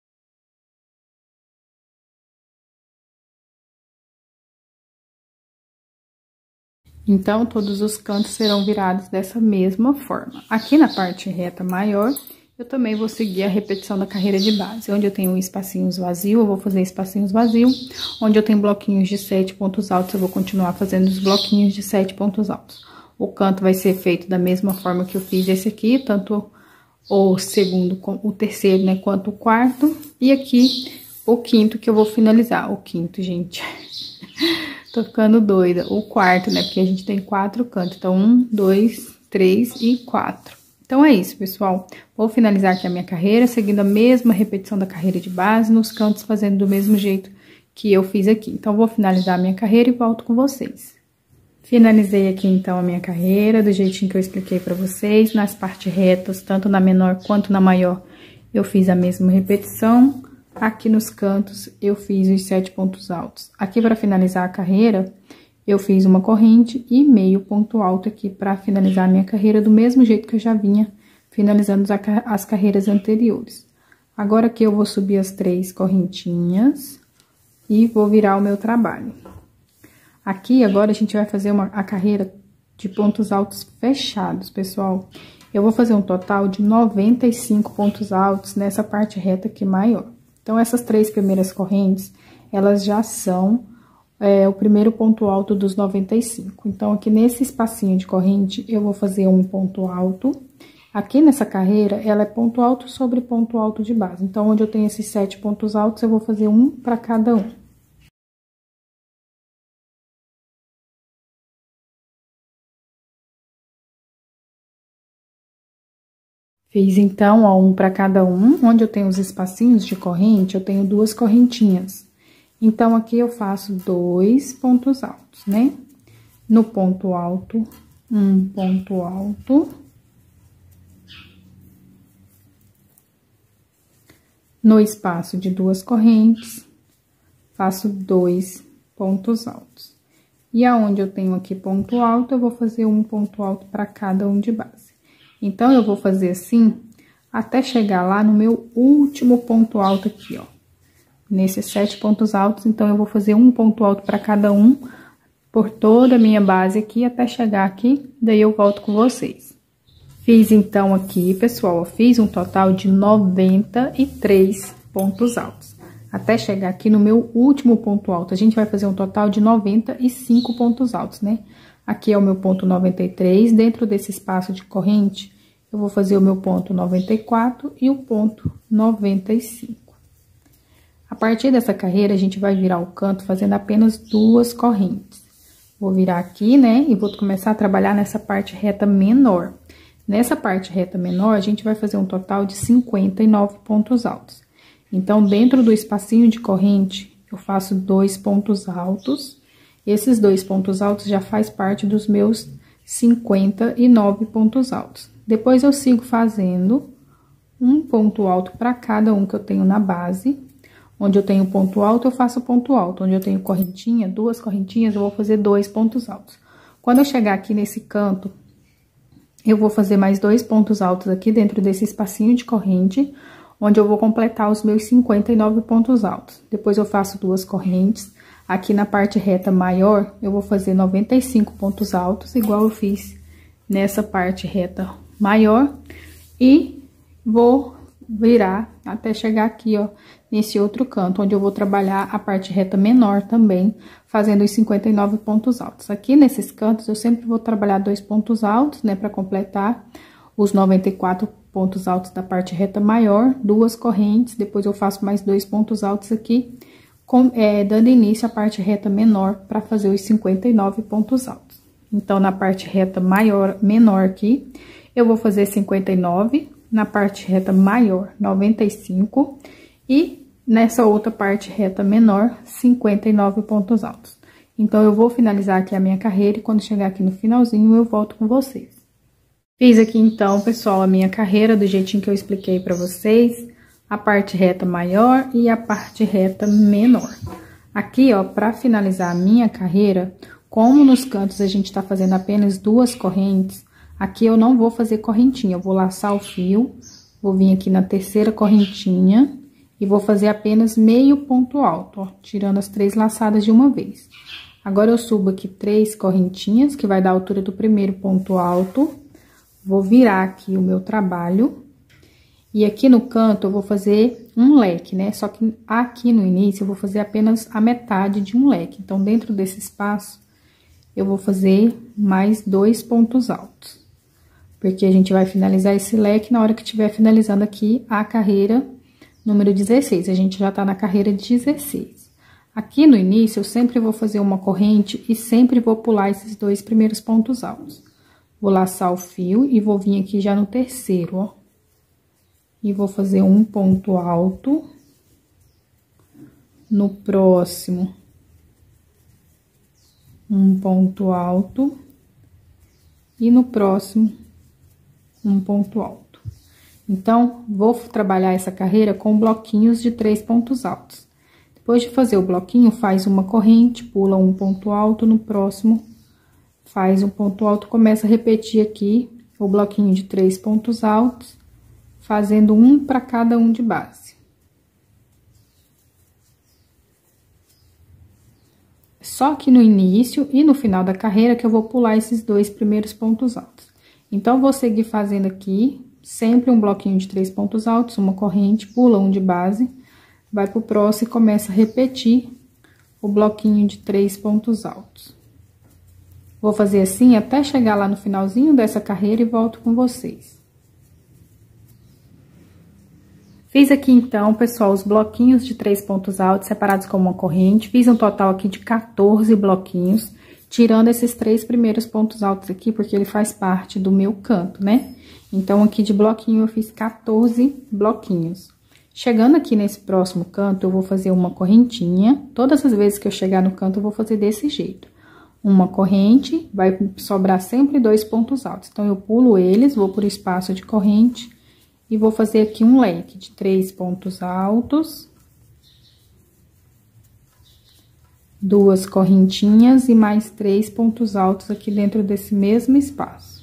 Então, todos os cantos serão virados dessa mesma forma. Aqui na parte reta maior, eu também vou seguir a repetição da carreira de base. Onde eu tenho espacinhos vazios, eu vou fazer espacinhos vazios. Onde eu tenho bloquinhos de 7 pontos altos, eu vou continuar fazendo os bloquinhos de 7 pontos altos. O canto vai ser feito da mesma forma que eu fiz esse aqui, tanto o segundo, o terceiro, né, quanto o quarto. E aqui, o quinto que eu vou finalizar. O quinto, gente... Tô ficando doida. O quarto, né? Porque a gente tem 4 cantos. Então, 1, 2, 3 e 4. Então, é isso, pessoal. Vou finalizar aqui a minha carreira, seguindo a mesma repetição da carreira de base, nos cantos fazendo do mesmo jeito que eu fiz aqui. Então, vou finalizar a minha carreira e volto com vocês. Finalizei aqui, então, a minha carreira, do jeitinho que eu expliquei pra vocês. Nas partes retas, tanto na menor quanto na maior, eu fiz a mesma repetição. Aqui nos cantos, eu fiz os 7 pontos altos. Aqui, para finalizar a carreira, eu fiz uma corrente e meio ponto alto aqui para finalizar a minha carreira, do mesmo jeito que eu já vinha finalizando as carreiras anteriores. Agora, aqui eu vou subir as 3 correntinhas e vou virar o meu trabalho. Aqui, agora, a gente vai fazer a carreira de pontos altos fechados, pessoal. Eu vou fazer um total de 95 pontos altos nessa parte reta aqui maior. Então, essas 3 primeiras correntes, elas já são o primeiro ponto alto dos 95. Então, aqui nesse espacinho de corrente, eu vou fazer um ponto alto. Aqui nessa carreira, ela é ponto alto sobre ponto alto de base. Então, onde eu tenho esses 7 pontos altos, eu vou fazer um para cada um. Fiz, então, ó, um para cada um. Onde eu tenho os espacinhos de corrente, eu tenho 2 correntinhas. Então, aqui eu faço 2 pontos altos, né? No ponto alto, um ponto alto. No espaço de 2 correntes, faço 2 pontos altos. E aonde eu tenho aqui ponto alto, eu vou fazer um ponto alto para cada um de base. Então, eu vou fazer assim, até chegar lá no meu último ponto alto aqui, ó. Nesses 7 pontos altos, então, eu vou fazer um ponto alto para cada um, por toda a minha base aqui, até chegar aqui, daí eu volto com vocês. Fiz, então, aqui, pessoal, eu fiz um total de 93 pontos altos. Até chegar aqui no meu último ponto alto, a gente vai fazer um total de 95 pontos altos, né? Aqui é o meu ponto 93, dentro desse espaço de corrente, eu vou fazer o meu ponto 94 e o ponto 95. A partir dessa carreira, a gente vai virar o canto fazendo apenas 2 correntes. Vou virar aqui, né, e vou começar a trabalhar nessa parte reta menor. Nessa parte reta menor, a gente vai fazer um total de 59 pontos altos. Então, dentro do espacinho de corrente, eu faço 2 pontos altos. Esses 2 pontos altos já faz parte dos meus 59 pontos altos. Depois, eu sigo fazendo um ponto alto para cada um que eu tenho na base. Onde eu tenho ponto alto, eu faço ponto alto. Onde eu tenho correntinha, 2 correntinhas, eu vou fazer 2 pontos altos. Quando eu chegar aqui nesse canto, eu vou fazer mais 2 pontos altos aqui dentro desse espacinho de corrente, onde eu vou completar os meus 59 pontos altos. Depois, eu faço 2 correntes. Aqui na parte reta maior, eu vou fazer 95 pontos altos, igual eu fiz nessa parte reta maior. E vou virar até chegar aqui, ó, nesse outro canto, onde eu vou trabalhar a parte reta menor também, fazendo os 59 pontos altos. Aqui nesses cantos, eu sempre vou trabalhar 2 pontos altos, né, para completar os 94 pontos altos da parte reta maior, 2 correntes, depois eu faço mais 2 pontos altos aqui, dando início à parte reta menor para fazer os 59 pontos altos. Então, na parte reta menor aqui, eu vou fazer 59 na parte reta maior, 95, e nessa outra parte reta menor, 59 pontos altos. Então, eu vou finalizar aqui a minha carreira e quando chegar aqui no finalzinho, eu volto com vocês. Fiz aqui, então, pessoal, a minha carreira do jeitinho que eu expliquei pra vocês, a parte reta maior e a parte reta menor. Aqui, ó, pra finalizar a minha carreira, como nos cantos a gente tá fazendo apenas 2 correntes, aqui eu não vou fazer correntinha, eu vou laçar o fio, vou vir aqui na terceira correntinha e vou fazer apenas meio ponto alto, ó, tirando as 3 laçadas de uma vez. Agora, eu subo aqui 3 correntinhas, que vai dar a altura do primeiro ponto alto. Vou virar aqui o meu trabalho. E aqui no canto, eu vou fazer um leque, né? Só que aqui no início, eu vou fazer apenas a metade de um leque. Então, dentro desse espaço, eu vou fazer mais 2 pontos altos. Porque a gente vai finalizar esse leque na hora que estiver finalizando aqui a carreira número 16. A gente já tá na carreira 16. Aqui no início, eu sempre vou fazer uma corrente e sempre vou pular esses 2 primeiros pontos altos. Vou laçar o fio e vou vir aqui já no terceiro, ó. E vou fazer um ponto alto. No próximo, um ponto alto. E no próximo, um ponto alto. Então, vou trabalhar essa carreira com bloquinhos de 3 pontos altos. Depois de fazer o bloquinho, faz uma corrente, pula um ponto alto, no próximo faz um ponto alto, começa a repetir aqui o bloquinho de 3 pontos altos, fazendo um para cada um de base. Só que no início e no final da carreira que eu vou pular esses 2 primeiros pontos altos. Então, vou seguir fazendo aqui, sempre um bloquinho de 3 pontos altos, uma corrente, pula um de base, vai pro próximo e começa a repetir o bloquinho de 3 pontos altos. Vou fazer assim até chegar lá no finalzinho dessa carreira e volto com vocês. Fiz aqui, então, pessoal, os bloquinhos de 3 pontos altos separados com uma corrente. Fiz um total aqui de 14 bloquinhos, tirando esses 3 primeiros pontos altos aqui, porque ele faz parte do meu canto, né? Então, aqui de bloquinho, eu fiz 14 bloquinhos. Chegando aqui nesse próximo canto, eu vou fazer uma correntinha. Todas as vezes que eu chegar no canto, eu vou fazer desse jeito. Uma corrente, vai sobrar sempre 2 pontos altos. Então, eu pulo eles, vou por espaço de corrente e vou fazer aqui um leque de 3 pontos altos. 2 correntinhas e mais 3 pontos altos aqui dentro desse mesmo espaço.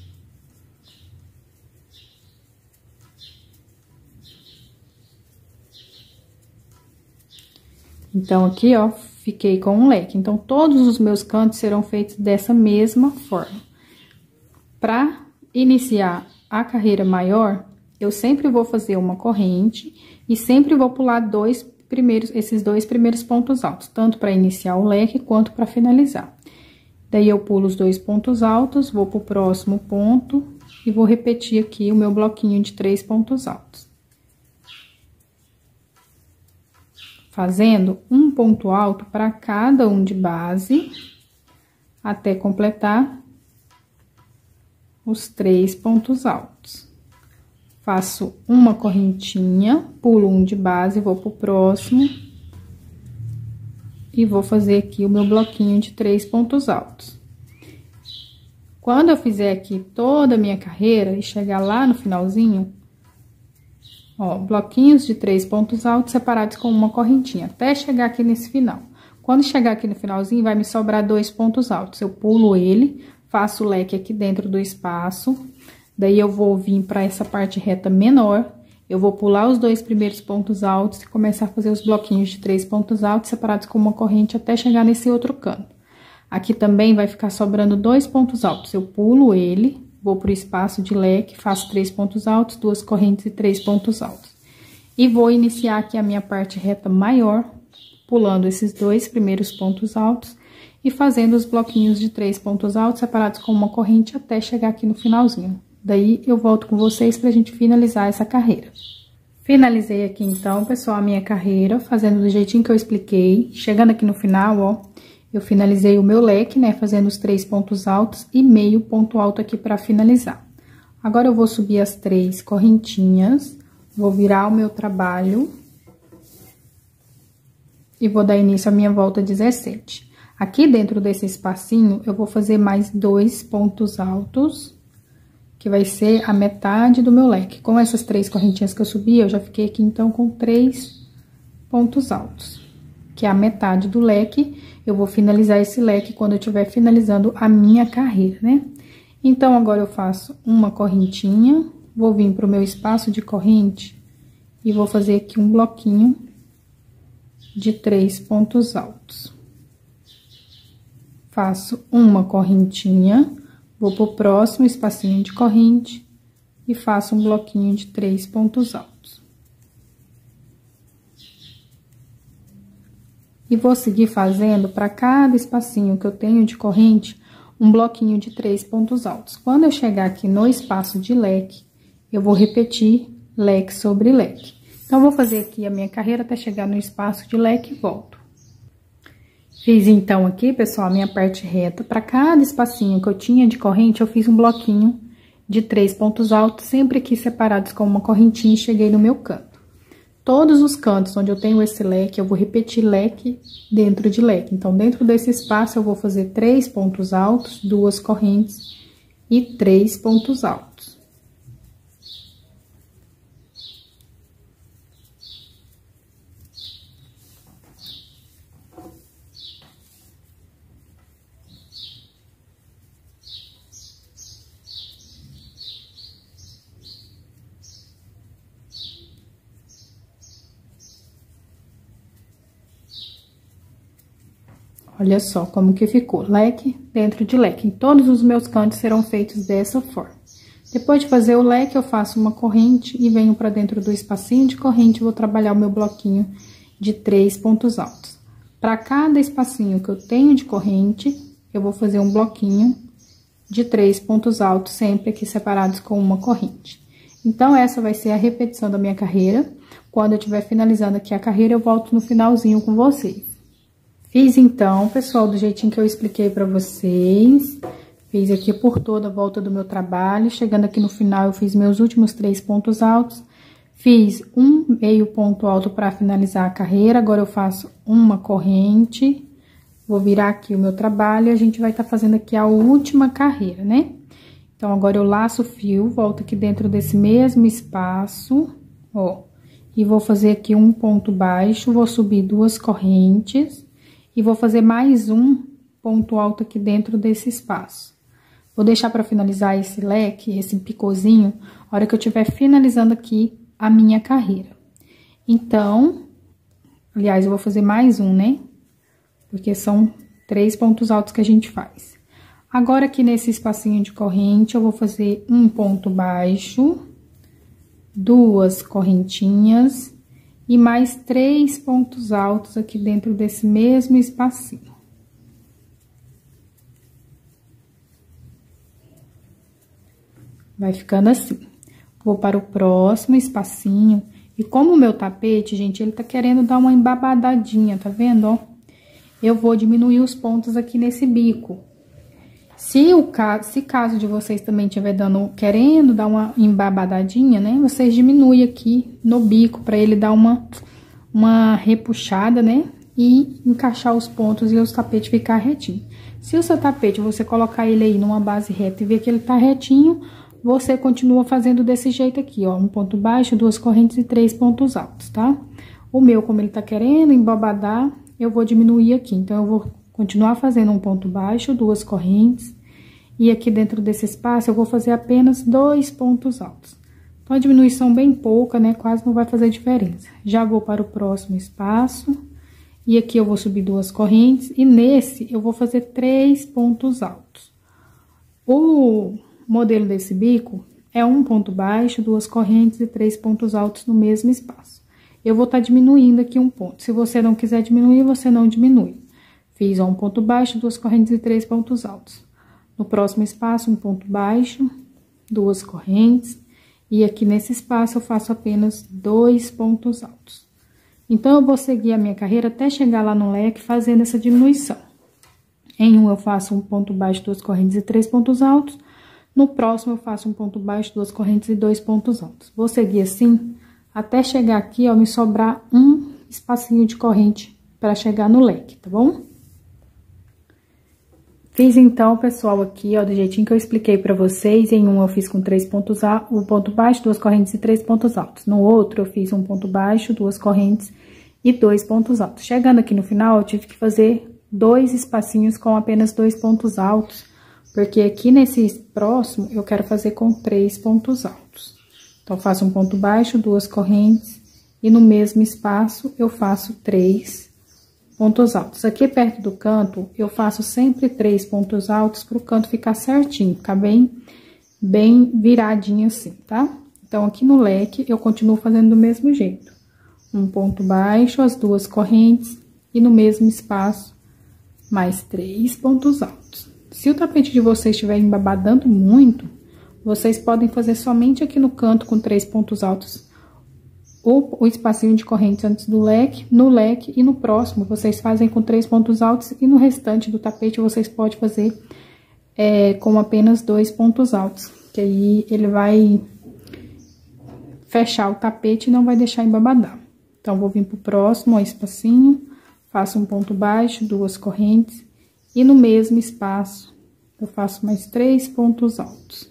Então, aqui, ó, fiquei com um leque. Então, todos os meus cantos serão feitos dessa mesma forma. Para iniciar a carreira maior, eu sempre vou fazer uma corrente e sempre vou pular esses 2 primeiros pontos altos, tanto para iniciar o leque quanto para finalizar. Daí, eu pulo os 2 pontos altos, vou pro próximo ponto e vou repetir aqui o meu bloquinho de 3 pontos altos. Fazendo um ponto alto para cada um de base, até completar os 3 pontos altos. Faço uma correntinha, pulo um de base, vou pro próximo. E vou fazer aqui o meu bloquinho de 3 pontos altos. Quando eu fizer aqui toda a minha carreira e chegar lá no finalzinho, ó, bloquinhos de 3 pontos altos separados com uma correntinha, até chegar aqui nesse final. Quando chegar aqui no finalzinho, vai me sobrar 2 pontos altos. Eu pulo ele, faço o leque aqui dentro do espaço, daí eu vou vir para essa parte reta menor, eu vou pular os 2 primeiros pontos altos e começar a fazer os bloquinhos de 3 pontos altos separados com uma corrente até chegar nesse outro canto. Aqui também vai ficar sobrando 2 pontos altos, eu pulo ele, vou pro espaço de leque, faço 3 pontos altos, 2 correntes e 3 pontos altos. E vou iniciar aqui a minha parte reta maior, pulando esses 2 primeiros pontos altos e fazendo os bloquinhos de 3 pontos altos separados com uma corrente até chegar aqui no finalzinho. Daí, eu volto com vocês pra gente finalizar essa carreira. Finalizei aqui, então, pessoal, a minha carreira, fazendo do jeitinho que eu expliquei. Chegando aqui no final, ó, eu finalizei o meu leque, né, fazendo os 3 pontos altos e meio ponto alto aqui pra finalizar. Agora, eu vou subir as 3 correntinhas, vou virar o meu trabalho e vou dar início à minha volta 17. Aqui dentro desse espacinho, eu vou fazer mais 2 pontos altos, que vai ser a metade do meu leque. Com essas 3 correntinhas que eu subi, eu já fiquei aqui, então, com 3 pontos altos, que é a metade do leque. Eu vou finalizar esse leque quando eu estiver finalizando a minha carreira, né? Então, agora eu faço uma correntinha, vou vir pro meu espaço de corrente e vou fazer aqui um bloquinho de 3 pontos altos. Faço uma correntinha, vou pro próximo espacinho de corrente e faço um bloquinho de 3 pontos altos. E vou seguir fazendo para cada espacinho que eu tenho de corrente, um bloquinho de 3 pontos altos. Quando eu chegar aqui no espaço de leque, eu vou repetir leque sobre leque. Então, vou fazer aqui a minha carreira até chegar no espaço de leque e volto. Fiz, então, aqui, pessoal, a minha parte reta. Para cada espacinho que eu tinha de corrente, eu fiz um bloquinho de 3 pontos altos, sempre aqui separados com uma correntinha, e cheguei no meu canto. Todos os cantos onde eu tenho esse leque, eu vou repetir leque dentro de leque. Então, dentro desse espaço, eu vou fazer 3 pontos altos, 2 correntes e 3 pontos altos. Olha só como que ficou, leque dentro de leque. Em todos os meus cantos serão feitos dessa forma. Depois de fazer o leque, eu faço uma corrente e venho para dentro do espacinho de corrente, vou trabalhar o meu bloquinho de 3 pontos altos. Para cada espacinho que eu tenho de corrente, eu vou fazer um bloquinho de 3 pontos altos, sempre aqui separados com uma corrente. Então, essa vai ser a repetição da minha carreira. Quando eu estiver finalizando aqui a carreira, eu volto no finalzinho com vocês. Fiz, então, pessoal, do jeitinho que eu expliquei pra vocês. Fiz aqui por toda a volta do meu trabalho. Chegando aqui no final, eu fiz meus últimos 3 pontos altos. Fiz um meio ponto alto pra finalizar a carreira. Agora, eu faço uma corrente. Vou virar aqui o meu trabalho e a gente vai estar fazendo aqui a última carreira, né? Então, agora eu laço o fio, volto aqui dentro desse mesmo espaço, ó. E vou fazer aqui um ponto baixo, vou subir 2 correntes. E vou fazer mais um ponto alto aqui dentro desse espaço. Vou deixar para finalizar esse leque, esse picôzinho, a hora que eu estiver finalizando aqui a minha carreira. Então, aliás, eu vou fazer mais um, né? Porque são 3 pontos altos que a gente faz. Agora, aqui nesse espacinho de corrente, eu vou fazer um ponto baixo, 2 correntinhas e mais 3 pontos altos aqui dentro desse mesmo espacinho. Vai ficando assim. Vou para o próximo espacinho. E como o meu tapete, gente, ele tá querendo dar uma embabadadinha, tá vendo, ó? Eu vou diminuir os pontos aqui nesse bico. Se caso de vocês também estiver querendo dar uma embabadadinha, né? Vocês diminuem aqui no bico para ele dar uma repuxada, né? E encaixar os pontos e os tapetes ficar retinho. Se o seu tapete, você colocar ele aí numa base reta e ver que ele tá retinho, você continua fazendo desse jeito aqui, ó. Um ponto baixo, 2 correntes e 3 pontos altos, tá? O meu, como ele tá querendo embabadar, eu vou diminuir aqui. Então, eu vou continuar fazendo um ponto baixo, 2 correntes. E aqui dentro desse espaço, eu vou fazer apenas 2 pontos altos. Então, a diminuição bem pouca, né? Quase não vai fazer diferença. Já vou para o próximo espaço. E aqui eu vou subir 2 correntes. E nesse, eu vou fazer 3 pontos altos. O modelo desse bico é um ponto baixo, 2 correntes e 3 pontos altos no mesmo espaço. Eu vou estar diminuindo aqui um ponto. Se você não quiser diminuir, você não diminui. Fiz, ó, um ponto baixo, 2 correntes e 3 pontos altos. No próximo espaço, um ponto baixo, 2 correntes. E aqui nesse espaço, eu faço apenas 2 pontos altos. Então, eu vou seguir a minha carreira até chegar lá no leque, fazendo essa diminuição. Em um, eu faço um ponto baixo, 2 correntes e 3 pontos altos. No próximo, eu faço um ponto baixo, 2 correntes e 2 pontos altos. Vou seguir assim, até chegar aqui, ó, me sobrar um espacinho de corrente para chegar no leque, tá bom? Fiz então, pessoal, aqui, ó, do jeitinho que eu expliquei pra vocês. Em um eu fiz com 3 pontos altos, um ponto baixo, 2 correntes e 3 pontos altos. No outro eu fiz um ponto baixo, 2 correntes e 2 pontos altos. Chegando aqui no final, eu tive que fazer 2 espacinhos com apenas 2 pontos altos, porque aqui nesse próximo eu quero fazer com 3 pontos altos. Então, eu faço um ponto baixo, 2 correntes e no mesmo espaço eu faço 3 pontos altos. Aqui perto do canto, eu faço sempre 3 pontos altos para o canto ficar certinho, ficar bem viradinho assim, tá? Então, aqui no leque, eu continuo fazendo do mesmo jeito. Um ponto baixo, as 2 correntes e no mesmo espaço, mais 3 pontos altos. Se o tapete de vocês estiver embabadando muito, vocês podem fazer somente aqui no canto com 3 pontos altos o espacinho de correntes antes do leque, no leque e no próximo vocês fazem com 3 pontos altos e no restante do tapete vocês podem fazer com apenas 2 pontos altos, que aí ele vai fechar o tapete e não vai deixar embabadar. Então, vou vir pro próximo, ó, espacinho, faço um ponto baixo, 2 correntes e no mesmo espaço eu faço mais 3 pontos altos.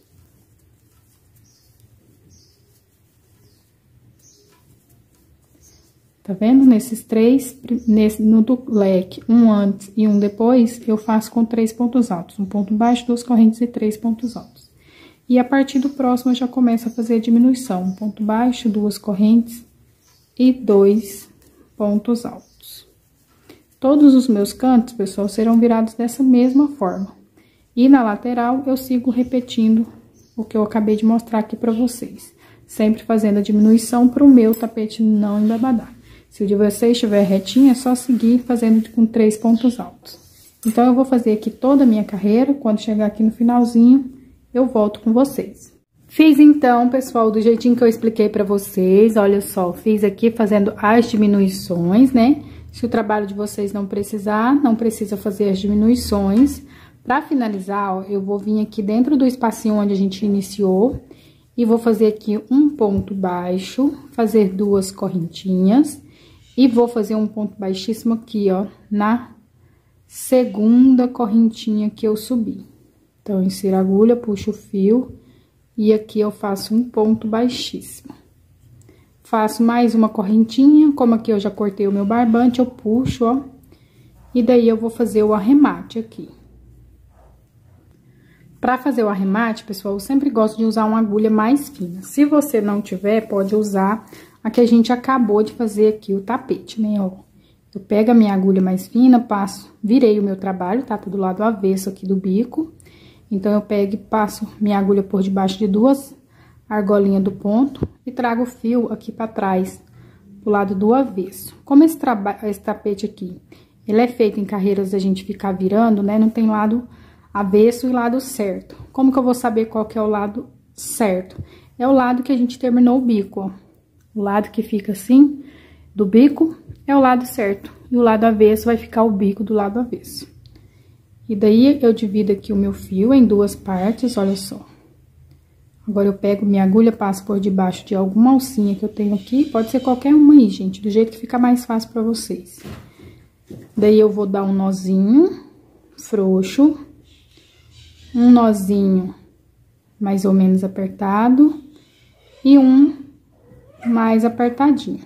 Tá vendo? Nesses 3, no do leque, um antes e um depois, eu faço com 3 pontos altos. Um ponto baixo, 2 correntes e 3 pontos altos. E a partir do próximo, eu já começo a fazer a diminuição. Um ponto baixo, 2 correntes e 2 pontos altos. Todos os meus cantos, pessoal, serão virados dessa mesma forma. E na lateral, eu sigo repetindo o que eu acabei de mostrar aqui pra vocês. Sempre fazendo a diminuição pro meu tapete não embabadar. Se o de vocês estiver retinho, é só seguir fazendo com 3 pontos altos. Então, eu vou fazer aqui toda a minha carreira. Quando chegar aqui no finalzinho, eu volto com vocês. Fiz então, pessoal, do jeitinho que eu expliquei pra vocês. Olha só, fiz aqui fazendo as diminuições, né? Se o trabalho de vocês não precisar, não precisa fazer as diminuições. Pra finalizar, ó, eu vou vir aqui dentro do espacinho onde a gente iniciou e vou fazer aqui um ponto baixo, fazer 2 correntinhas e vou fazer um ponto baixíssimo aqui, ó, na segunda correntinha que eu subi. Então, insiro a agulha, puxo o fio e aqui eu faço um ponto baixíssimo. Faço mais uma correntinha, como aqui eu já cortei o meu barbante, eu puxo, ó, e daí eu vou fazer o arremate aqui. Pra fazer o arremate, pessoal, eu sempre gosto de usar uma agulha mais fina. Se você não tiver, pode usar a que a gente acabou de fazer aqui, o tapete, né, ó. Eu pego a minha agulha mais fina, passo, virei o meu trabalho, tá? Tá do lado avesso aqui do bico. Então, eu pego e passo minha agulha por debaixo de 2 argolinhas do ponto e trago o fio aqui pra trás, pro lado do avesso. Como esse tapete aqui, ele é feito em carreiras da gente ficar virando, né? Não tem lado avesso e lado certo. Como que eu vou saber qual que é o lado certo? É o lado que a gente terminou o bico, ó. O lado que fica assim, do bico, é o lado certo. E o lado avesso vai ficar o bico do lado avesso. E daí, eu divido aqui o meu fio em 2 partes, olha só. Agora, eu pego minha agulha, passo por debaixo de alguma alcinha que eu tenho aqui. Pode ser qualquer uma aí, gente, do jeito que fica mais fácil pra vocês. Daí, eu vou dar um nozinho frouxo. Um nozinho mais ou menos apertado. E um mais apertadinho.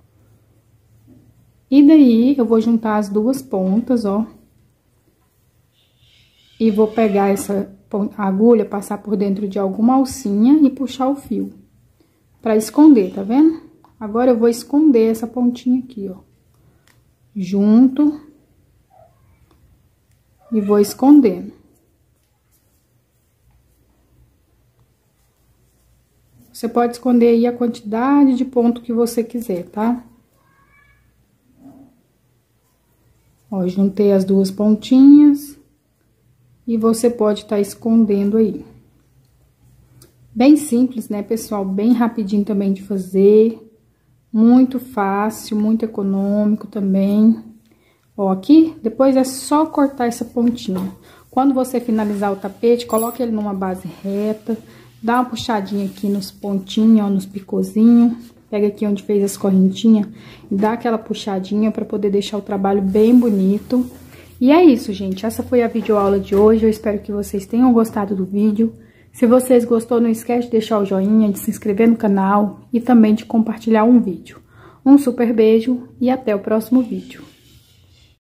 E daí, eu vou juntar as 2 pontas, ó. E vou pegar essa agulha, passar por dentro de alguma alcinha e puxar o fio. Pra esconder, tá vendo? Agora, eu vou esconder essa pontinha aqui, ó. Junto. E vou escondendo. Você pode esconder aí a quantidade de ponto que você quiser, tá? Ó, juntei as 2 pontinhas. E você pode estar escondendo aí. Bem simples, né, pessoal? Bem rapidinho também de fazer. Muito fácil, muito econômico também. Ó, aqui, depois é só cortar essa pontinha. Quando você finalizar o tapete, coloque ele numa base reta, dá uma puxadinha aqui nos pontinhos, ó, nos picozinhos. Pega aqui onde fez as correntinhas e dá aquela puxadinha para poder deixar o trabalho bem bonito. E é isso, gente. Essa foi a videoaula de hoje. Eu espero que vocês tenham gostado do vídeo. Se vocês gostou, não esquece de deixar o joinha, de se inscrever no canal e também de compartilhar um vídeo. Um super beijo e até o próximo vídeo.